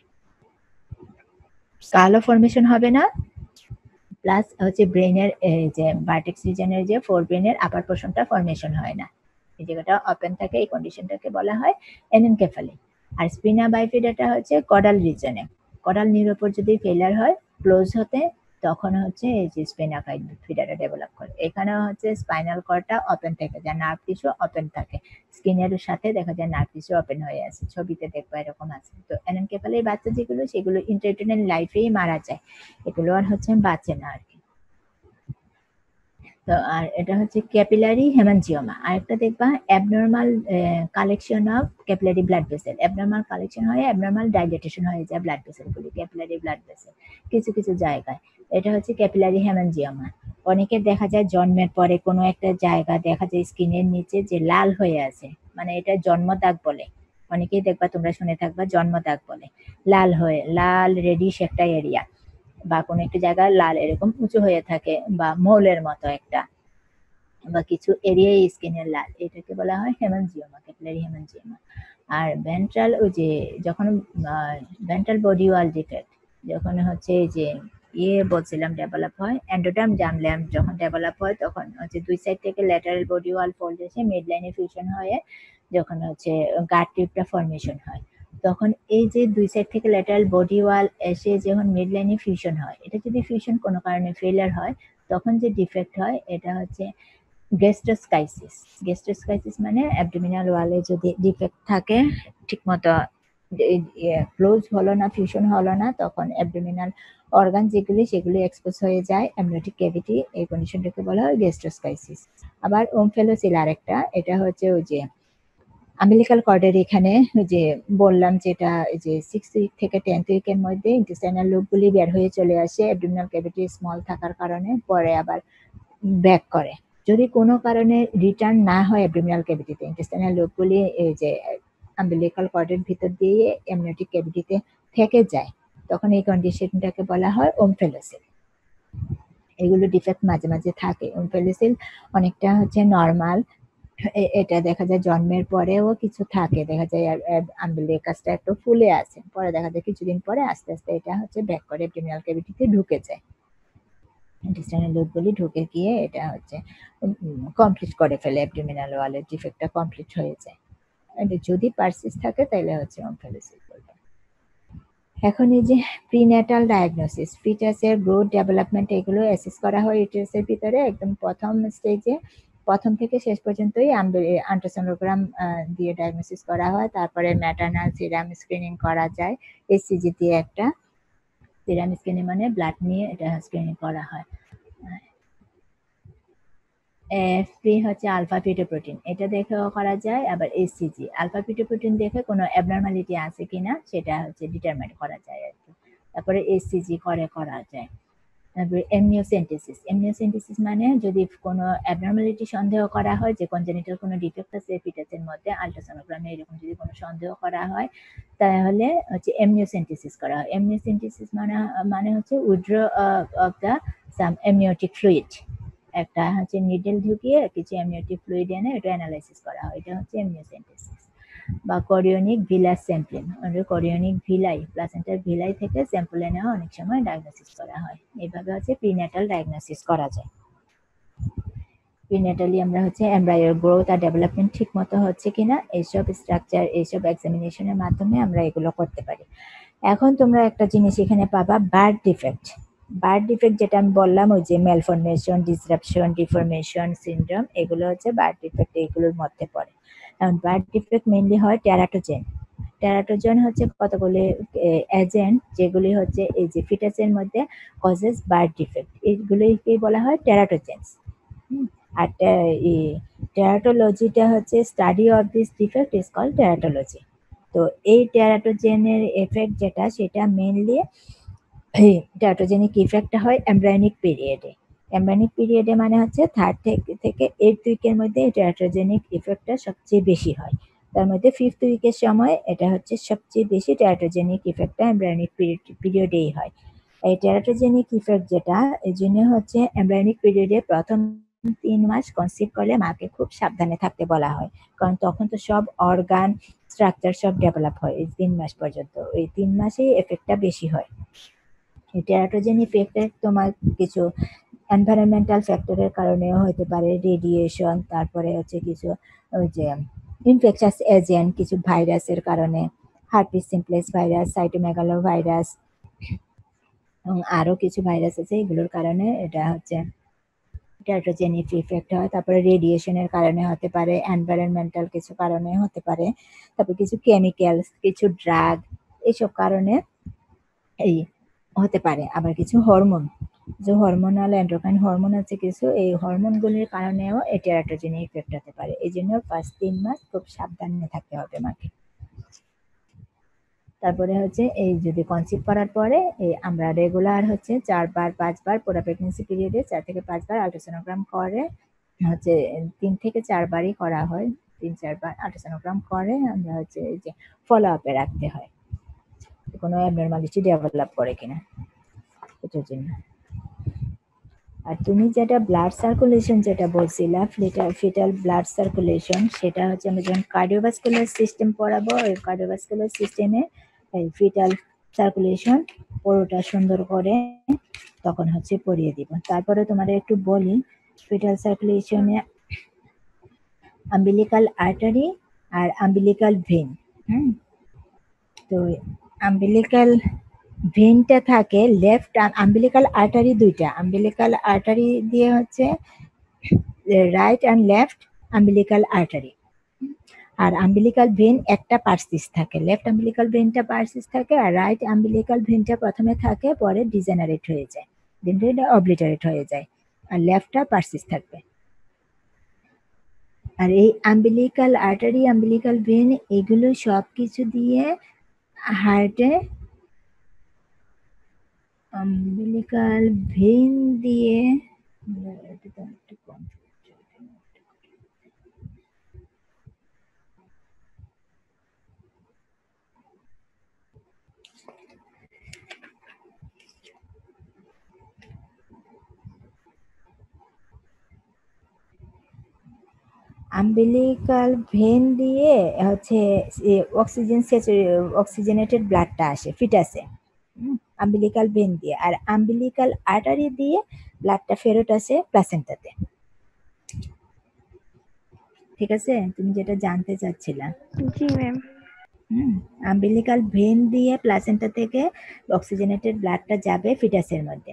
কালো ফর্মেশন হবে না, প্লাস হচ্ছে ব্রেনের যে ভার্টেক্স রিজনের যে ফোর ব্রেনের আপার পোর্শনটা ফর্মেশন হয় না, এই জায়গাটা ওপেন থাকে। এই কন্ডিশনটাকে বলা হয় অ্যানেনকেফালি। আর স্পিনা বাইফিডাটা হচ্ছে কডাল রিজনে, কডাল নিউরোপর যদি ফেলিয়ার হয় ক্লোজ হতে, তখন হচ্ছে এই যে স্পিনা বাইফিডাটা ডেভেলপ করে। এখানে হচ্ছে স্পাইনাল কর্ডটা ওপেন থাকে, যা নার্ভ টিস্যু ওপেন থাকে, স্কিনের সাথে দেখা যায় নার্ভ টিস্যু ওপেন হয়ে আছে, ছবিতে দেখবা এরকম আছে। তো অ্যানেনকেফালির বাচ্চা যেগুলো সেগুলো ইন্ট্রাইউটেরিন লাইফেই মারা যায়, এগুলো আর হচ্ছে বাঁচে না আর কি। তো আর এটা হচ্ছে ক্যাপিলারি হেমানজিওমা। আরেকটা দেখবা abnormal collection of capillary blood vessel, abnormal collection হয়, অ্যাবনর্মাল ডাইলেটেশন হয়ে যায় ব্লাড ভেসেলগুলি, ক্যাপিলারি ব্লাড ভেসেল কিছু কিছু জায়গায়। এটা হচ্ছে ক্যাপিলারি হেমানজিওমা। অনেকের দেখা যায় জন্মের পরে কোনো একটা জায়গা দেখা যায় স্কিনের নিচে যে লাল হয়ে আছে, মানে এটা জন্মদাগ বলে, অনেকেই দেখবা তোমরা শুনে থাকবা জন্মদাগ বলে, লাল হয়ে লাল রেডিশ একটা এরিয়া, বা কোনো একটা জায়গায় লাল এরকম উঁচু হয়ে থাকে বা মৌলের মতো একটা বা কিছু এরিয়ায় স্কিনের লাল, এটাকে বলা হয় হেমানজিওমা, ক্যাপিলারি হেমানজিওমা। আর ভেন্ট্রাল ওই যে যখন ভেন্ট্রাল বডি ওয়াল ডিফেক্ট যখন হচ্ছে যে ইয়ে বলছিলাম ডেভেলপ হয়, এন্ডোডার্ম জামলাম যখন ডেভেলপ হয় তখন হচ্ছে দুই সাইড থেকে ল্যাটারাল বডি ওয়াল ফোল্ড এসে মিড লাইনে ফিউশন হয়ে যখন হচ্ছে গাট টিপটা ফর্মেশন হয়, তখন এই যে দুই সাইড থেকে ল্যাটারাল বডি ওয়াল এসে যখন মিড লাইনে ফিউশন হয়, এটা যদি ফিউশন কোনো কারণে ফেলিয়ার হয় তখন যে ডিফেক্ট হয় এটা হচ্ছে গ্যাস্ট্রোস্কাইসিস। গ্যাস্ট্রোস্কাইসিস মানে অ্যাবডোমিনাল ওয়ালে যদি ডিফেক্ট থাকে, ঠিকমতো ক্লোজ হলো না, ফিউশন হলো না, তখন অ্যাবডোমিনাল অর্গান যেগুলি সেগুলি এক্সপোজ হয়ে যায়, অ্যামনিওটিক ক্যাভিটি, এই কন্ডিশনটাকে বলা হয় গ্যাস্ট্রোস্কাইসিস। আবার ওমফেলোসিল আরেকটা, এটা হচ্ছে ওই যে আম্বিলিকাল কর্ডের এখানে যে বললাম যেটা যে সিক্স উইক থেকে টেন্থ উইকের মধ্যে ইন্টেস্টাইনাল লুপগুলি বের হয়ে চলে আসে অ্যাবডোমিনাল ক্যাভিটি স্মল থাকার কারণে, পরে আবার ব্যাক করে। যদি কোনো কারণে রিটার্ন না হয় অ্যাবডোমিনাল ক্যাভিটিতে, ইন্টেস্টাইনাল লুপগুলি এই যে আম্বিলিকাল কর্ডের ভিতর দিয়ে অ্যামনিওটিক ক্যাভিটিতে থেকে যায়, তখন এই কন্ডিশনটাকে বলা হয় ওমফেলোসিল। এগুলো ডিফেক্ট মাঝে মাঝে থাকে। ওমফেলোসিল অনেকটা হচ্ছে নর্মাল, এটা দেখা যায় জন্মের পরেও কিছু থাকে, দেখা যায় আম্বিলিকাসটা একটু ফুলে আছে, পরে দেখা যায় কিছুদিন পরে আস্তে আস্তে এটা হচ্ছে ব্যাক করে অ্যাবডোমিনাল ক্যাভিটিতে ঢুকে যায়, ইন্টেস্টাইনাল লুপগুলি ঢুকে গিয়ে এটা হচ্ছে কমপ্লিট করে ফেলে, অ্যাবডোমিনাল ওয়ালের ডিফেক্টটা কমপ্লিট হয়ে যায়। যদি পারসিস্ট থাকে তাহলে হচ্ছে ওমফেলোসিল বলবো। এখন এই যে প্রিন্যাটাল ডায়াগনোসিস, ফিটাসের গ্রোথ ডেভেলপমেন্ট এগুলো অ্যাসেস করা হয় ইউটেরাসের ভিতরে একদম প্রথম স্টেজে, প্রথম থেকে শেষ পর্যন্তই আল্ট্রাসোনোগ্রাম দিয়ে ডায়াগনোসিস করা হয়। তারপরে ম্যাটার্নাল সিরাম স্ক্রিনিং করা যায় এসসিজি দিয়ে, একটা সিরাম স্ক্রিনিং মানে ব্লাড নিয়ে এটা স্ক্রিনিং করা হয়। এএফপি হচ্ছে আলফা ফিটোপ্রোটিন, এটা দেখেও করা যায়। আবার এসসিজি আলফা ফিটোপ্রোটিন দেখে কোনো অ্যাবনর্মালিটি আছে কিনা সেটা হচ্ছে ডিটারমাইন করা যায় আর কি। তারপরে এসসিজি করে করা যায়। তারপরে এমনিওসেন্টেসিস, এমনিওসেন্টেসিস মানে যদি কোনো অ্যাবনর্মালিটি সন্দেহ করা হয় যে কনজেনিটাল কোনো ডিফেক্ট আছে ফিটাসের মধ্যে, আল্ট্রাসোনোগ্রামে এরকম যদি কোনো সন্দেহ করা হয় তাহলে হচ্ছে এমনিওসেন্টেসিস করা হয়। এমনিওসেন্টেসিস মানে মানে হচ্ছে withdraw of the some amniotic fluid, একটা হচ্ছে নিডল ঢুকিয়ে কিছু অ্যামনিওটিক ফ্লুইড এনে এটা অ্যানালাইসিস করা হয়, এটা হচ্ছে এমনিওসেন্টেসিস। বা chorionic villus sampling, chorionic villi প্লাসেন্টার ভিলাই থেকে স্যাম্পল এনে অনেক সময় ডায়াগনোসিস করা হয়। এইভাবে হচ্ছে প্রিন্যাটাল ডায়াগনোসিস করা যায়। প্রিন্যাটালি আমরা হচ্ছে এমব্রায়োর গ্রোথ আর ডেভেলপমেন্ট ঠিক মতো হচ্ছে কিনা এইসব স্ট্রাকচার এইসব এক্সামিনেশনের মাধ্যমে আমরা এগুলো করতে পারি। এখন তোমরা একটা জিনিস এখানে পাবা, বার্থ ডিফেক্ট। বার্থ ডিফেক্ট যেটা আমি বললাম ওই যে ম্যালফরমেশন, ডিসরাপশন, ডিফরমেশন, সিনড্রোম, এগুলো হচ্ছে বার্থ ডিফেক্ট, এগুলোর মধ্যে পড়ে। এখন বার্থ ডিফেক্ট মেইনলি হয় টেরাটোজেন। টেরাটোজেন হচ্ছে কতগুলি এজেন্ট যেগুলি হচ্ছে এই যে ফিটাসের মধ্যে কজেস বার্থ ডিফেক্ট, এইগুলিকে বলা হয় টেরাটোজেন্স। আর টেরাটোলজিটা হচ্ছে study of this defect is called teratology. তো এই টেরাটোজেনের এফেক্ট যেটা সেটা মেইনলি টেরাটোজেনিক ইফেক্টটা হয় এমব্রায়োনিক পিরিয়ডে। এমব্রায়োনিক পিরিয়ডে মানে হচ্ছে থার্ড থেকে এইট উইকের মধ্যে টেরাটোজেনিক ইফেক্টটা সবচেয়ে বেশি হয়। তার মধ্যে ফিফথ উইকের সময় এটা হচ্ছে সবচেয়ে বেশি টেরাটোজেনিক ইফেক্টটা এমব্রায়োনিক পিরিয়ডেই হয়। এই টেরাটোজেনিক ইফেক্ট যেটা, এই জন্য হচ্ছে এমব্রায়োনিক পিরিয়ডে প্রথম তিন মাস কনসিভ করলে মাকে খুব সাবধানে থাকতে বলা হয়, কারণ তখন তো সব অর্গান স্ট্রাকচার সব ডেভেলপ হয় এই তিন মাস পর্যন্ত, এই তিন মাসেই এফেক্টটা বেশি হয়। এই টেরাটোজেন ইফেক্টের তোমার কিছু এনভায়রনমেন্টাল ফ্যাক্টরের কারণেও হতে পারে, রেডিয়েশন, তারপরে হচ্ছে কিছু ওই যে ইনফেকশাস এজেন্ট, কিছু ভাইরাসের কারণে, herpes simplex virus, cytomegalo virus, আরও কিছু ভাইরাস আছে, এগুলোর কারণে এটা হচ্ছে টেরাটোজেনিক ইফেক্ট হয়। তারপরে রেডিয়েশনের কারণে হতে পারে, এনভায়রনমেন্টাল কিছু কারণে হতে পারে, তারপর কিছু কেমিক্যালস, কিছু ড্রাগ, এইসব কারণে এই হতে পারে। আবার কিছু হরমোন, যে হরমোনাল এন্ডোক্রাইন হরমোন আছে কিছু, এই হরমোনগুলির কারণেও এই টেরাটোজেনিক ইফেক্ট হতে পারে। এই জন্য ফার্স্ট তিন মাস খুব সাবধানে থাকতে হবে মাকে। তারপরে হচ্ছে এই যদি কনসিভ করার পরে এই আমরা রেগুলার হচ্ছে চারবার পাঁচবার পুরো প্রেগনেন্সি পিরিয়ডে চার থেকে পাঁচবার আল্ট্রাসোনোগ্রাম করে, হচ্ছে তিন থেকে চারবারই করা হয়, তিন চারবার আল্ট্রাসোনোগ্রাম করে আমরা হচ্ছে এই যে ফলো আপে রাখতে হয় কোনো অ্যাবনর্মালিটি ডেভেলপ করে কিনা। ওইটার জন্য। আর তুমি যেটা ব্লাড সার্কুলেশন যেটা বলছিলা, ফিটাল ফিটাল ব্লাড সার্কুলেশন, সেটা হচ্ছে আমরা যখন কার্ডিওভাস্কুলার সিস্টেম পড়াবো, ওই কার্ডিওভাস্কুলার সিস্টেমে এই ফিটাল সার্কুলেশন পুরোটা সুন্দর করে তখন হচ্ছে পড়িয়ে দিব। তারপরে তোমাদের একটু বলি, ফিটাল সার্কুলেশনে আম্বিলিকাল আর্টারি আর আম্বিলিকাল ভেন। হুম, তো আম্বিলিকাল ভেনটা থাকে লেফট, আম্বিলিকাল আর্টারি দুইটা, আম্বিলিকাল আর্টারি দিয়ে হচ্ছে right and left umbilical artery, আর আম্বিলিকাল ভেন একটা পার্সিস থাকে, লেফট আম্বিলিকাল ভেনটা পার্সিস থাকে আর রাইট আম্বিলিকাল ভেনটা প্রথমে থাকে, পরে ডিজেনারেট হয়ে যায়, দেন এটা অবলিটারেট হয়ে যায়, আর লেফটটা পার্সিস থাকবে। আর এই আম্বিলিকাল আর্টারি, আম্বিলিকাল ভেন, এগুলো সবকিছু দিয়ে হার্টে, আম্বিলিকাল ভেন দিয়ে আম্বিলিকাল ভেন দিয়ে হচ্ছে অক্সিজেন অক্সিজেনেটেড ব্লাডটা আসে ফিটাসে আম্বিলিকাল ভেন দিয়ে, আর আম্বিলিকাল আর্টারি দিয়ে ব্লাডটা ফেরত আসে প্লাসেন্টাতে। ঠিক আছে, তুমি যেটা জানতে চাচ্ছিলা। জি ম্যাম। হুম, আম্বিলিকাল ভেন দিয়ে প্লাসেন্টা থেকে অক্সিজেনেটেড ব্লাডটা যাবে ফিটাসের মধ্যে।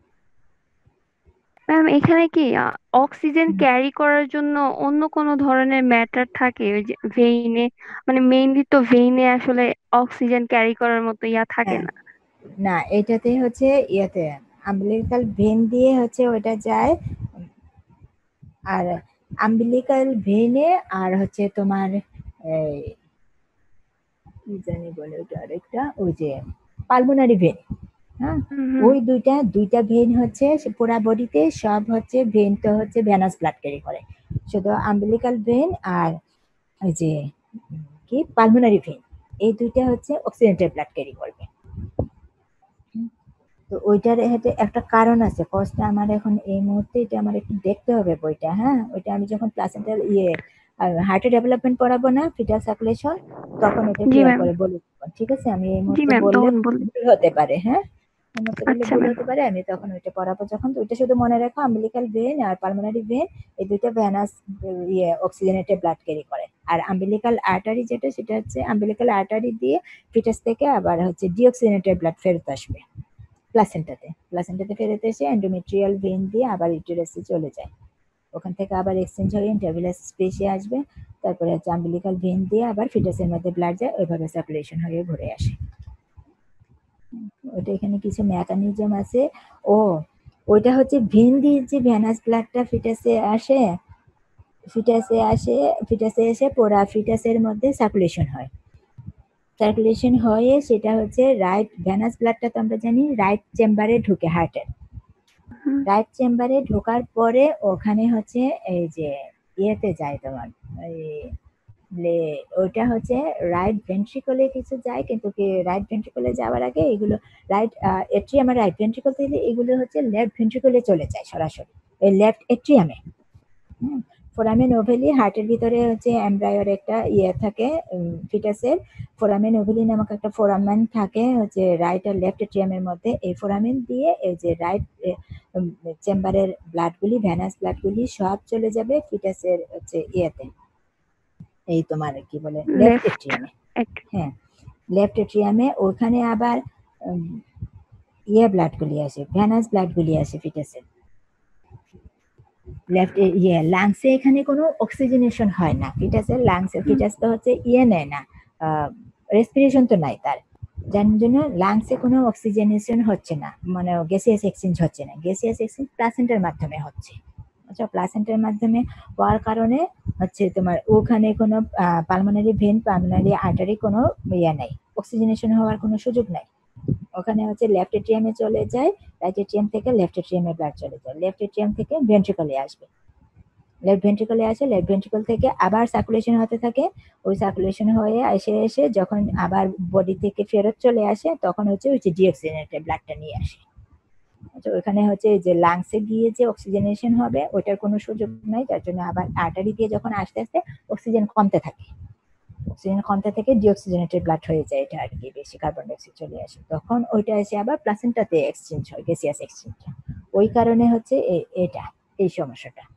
ম্যাম এখানে কি অক্সিজেন ক্যারি করার জন্য অন্য কোনো ধরনের ম্যাটার থাকে ওই যে ভেইনে, মানে মেইনলি তো ভেইনে আসলে অক্সিজেন ক্যারি করার মতো ইয়া থাকে হ্যাঁ, না। না এটাতে হচ্ছে ইয়েতে আম্বিলিকাল ভেন দিয়ে হচ্ছে ওটা যায়, আর আম্বিলিকাল ভেনে আর হচ্ছে তোমার এই কি জানি বলে ওটা আরেকটা, ওই যে পালমোনারি ভেন। হ্যাঁ, হুম হুম। ওই দুইটা দুইটা ভেন হচ্ছে পুরা বডিতে সব হচ্ছে ভেন তো হচ্ছে ভেনাস ব্লাড ক্যারি করে, শুধু আম্বিলিকাল ভেন আর ওই যে কি পালমোনারি ভেন, এই দুইটা হচ্ছে অক্সিজেন্টেড ব্লাড ক্যারি করবে। তো ওইটার হাতে একটা কারণ আছে, কজটা আমার এখন এই মুহূর্তে এটা আমার একটু দেখতে হবে বইটা। হ্যাঁ, ওইটা আমি যখন প্লাসেন্টাল ইয়ে হার্টের ডেভেলপমেন্ট পড়াবো না, ফিটাল সার্কুলেশন, তখন এটা জি ক্লিয়ার ম্যাম। করে বলে দেবো। ঠিক আছে, আমি এই জি মুহূর্তে ম্যাম, বললে তখন বলুন। ভুল হতে পারে। হ্যাঁ, এই মুহূর্তে বললে আচ্ছা ভুল ম্যাম। হতে পারে, আমি তখন ওইটা পড়াবো যখন। তো ওইটা শুধু মনে রাখো, আম্বিলিকাল ভেন আর পালমোনারি ভেন এই দুইটা ভেনাস ইয়ে অক্সিজেনেটেড ব্লাড ক্যারি করে, আর আম্বিলিকাল আর্টারি যেটা, সেটা হচ্ছে আম্বিলিকাল আর্টারি দিয়ে ফিটাস থেকে আবার হচ্ছে ডিঅক্সিজেনেটেড ব্লাড ফেরত আসবে প্লাসেন্টাতে, প্লাসেন্টাতে ফেরত এসে এন্ডোমেট্রিয়াল ভেন দিয়ে আবার ইউটেরাসে চলে যায়, ওখান থেকে আবার এক্সচেঞ্জ হয়ে ইন্টারভিলাস স্পেসে আসবে, তারপরে হচ্ছে আম্বিলিকাল ভেন দিয়ে আবার ফিটাসের মধ্যে ব্লাড যায়, ওইভাবে সার্কুলেশন হয়ে ঘুরে আসে। ওইটা এখানে কিছু মেকানিজম আছে। ও ওইটা হচ্ছে ভেন দিয়ে যে ভেনাস ব্লাডটা ফিটাসে আসে, ফিটাসে আসে ফিটাসে এসে পুরা ফিটাসের মধ্যে সার্কুলেশন হয়, সার্কুলেশন হয়ে সেটা হচ্ছে রাইট ভেনাস ব্লাডটা তো আমরা জানি রাইট চেম্বারে ঢুকে হার্টের, হুম। রাইট চেম্বারে ঢোকার পরে ওখানে হচ্ছে এই যে ইয়েতে যায় তোমার ওই লে- ওইটা হচ্ছে রাইট ভেন্ট্রিকলে কিছু যায়, কিন্তু কি রাইট ভেন্ট্রিকলে যাওয়ার আগে এগুলো রাইট এট্রিয়াম আর রাইট ভেন্ট্রিকল থেকে এগুলো হচ্ছে লেফট ভেন্ট্রিকলে চলে যায় সরাসরি, এই লেফট এট্রিয়ামে। হুম, ফোরামেন ওভেলি হার্টের ভিতরে হচ্ছে এমব্রায়োর একটা ইয়ে থাকে ফিটাসের, ফোরামেন ওভেলি নামক একটা ফোরামেন থাকে হচ্ছে রাইট আর লেফট এট্রিয়ামের মধ্যে, এই ফোরামেন দিয়ে এই যে রাইট চেম্বারের ব্লাডগুলি ভেনাস ব্লাডগুলি সব চলে যাবে ফিটাসের হচ্ছে ইয়েতে, এই তোমার কি বলে লেফট লেফট। এট্রিয়ামে। হ্যাঁ, লেফট এট্রিয়ামে ওখানে আবার উম, ইয়ে ব্লাডগুলি আসে, ভেনাস ব্লাডগুলি আসে ফিটাসের লেফট ইয়ে লাংসে, এখানে কোনো অক্সিজেনেশন হয় না ফিটাসের লাংসে, ফিটাস তো হচ্ছে ইয়ে নেয় না, রেসপিরেশন তো নাই তার, যার জন্য লাংসে কোনো অক্সিজেনেশন হচ্ছে না, মানে গ্যাসিয়াস এক্সচেঞ্জ হচ্ছে না, গ্যাসিয়াস এক্সচেঞ্জ প্লাসেন্টার মাধ্যমে হচ্ছে। আচ্ছা, প্লাসেন্টার মাধ্যমে হওয়ার কারণে হচ্ছে তোমার ওখানে কোনো পালমোনারি ভেন পালমোনারি আর্টারি কোনো ইয়ে নাই, অক্সিজেনেশন হওয়ার কোনো সুযোগ নাই, ওখানে হচ্ছে লেফট এট্রিয়ামে চলে যায়, রাইট এট্রিয়াম থেকে লেফট এট্রিয়ামে ব্লাড চলে যায়, লেফট এট্রিয়াম থেকে ভেন্ট্রিকলে আসবে, লেফট ভেন্ট্রিকলে আসে, লেফট ভেন্ট্রিকল থেকে আবার সার্কুলেশন হতে থাকে, ওই সার্কুলেশন হয়ে এসে এসে যখন আবার বডি থেকে ফেরত চলে আসে তখন হচ্ছে ওই ডিঅক্সিজেনেটেড ব্লাডটা নিয়ে আসে। তো ওখানে হচ্ছে যে লাংসে গিয়ে যে অক্সিজেনেশন হবে ওইটার কোনো সুযোগ নাই, যার জন্য আবার আর্টারি দিয়ে যখন আস্তে আস্তে অক্সিজেন কমতে থাকে, অক্সিজেন কমতে থেকে ডিঅক্সিজেনেটেড ব্লাড হয়ে যায়, এটা আর কি বেশি কার্বন ডাইঅক্সাইড চলে আসে, তখন ওইটা এসে আবার প্লাসেন্টাতে এক্সচেঞ্জ হয়, গ্যাসিয়াস এক্সচেঞ্জ। ওই কারণে হচ্ছে এটা এই সমস্যাটা।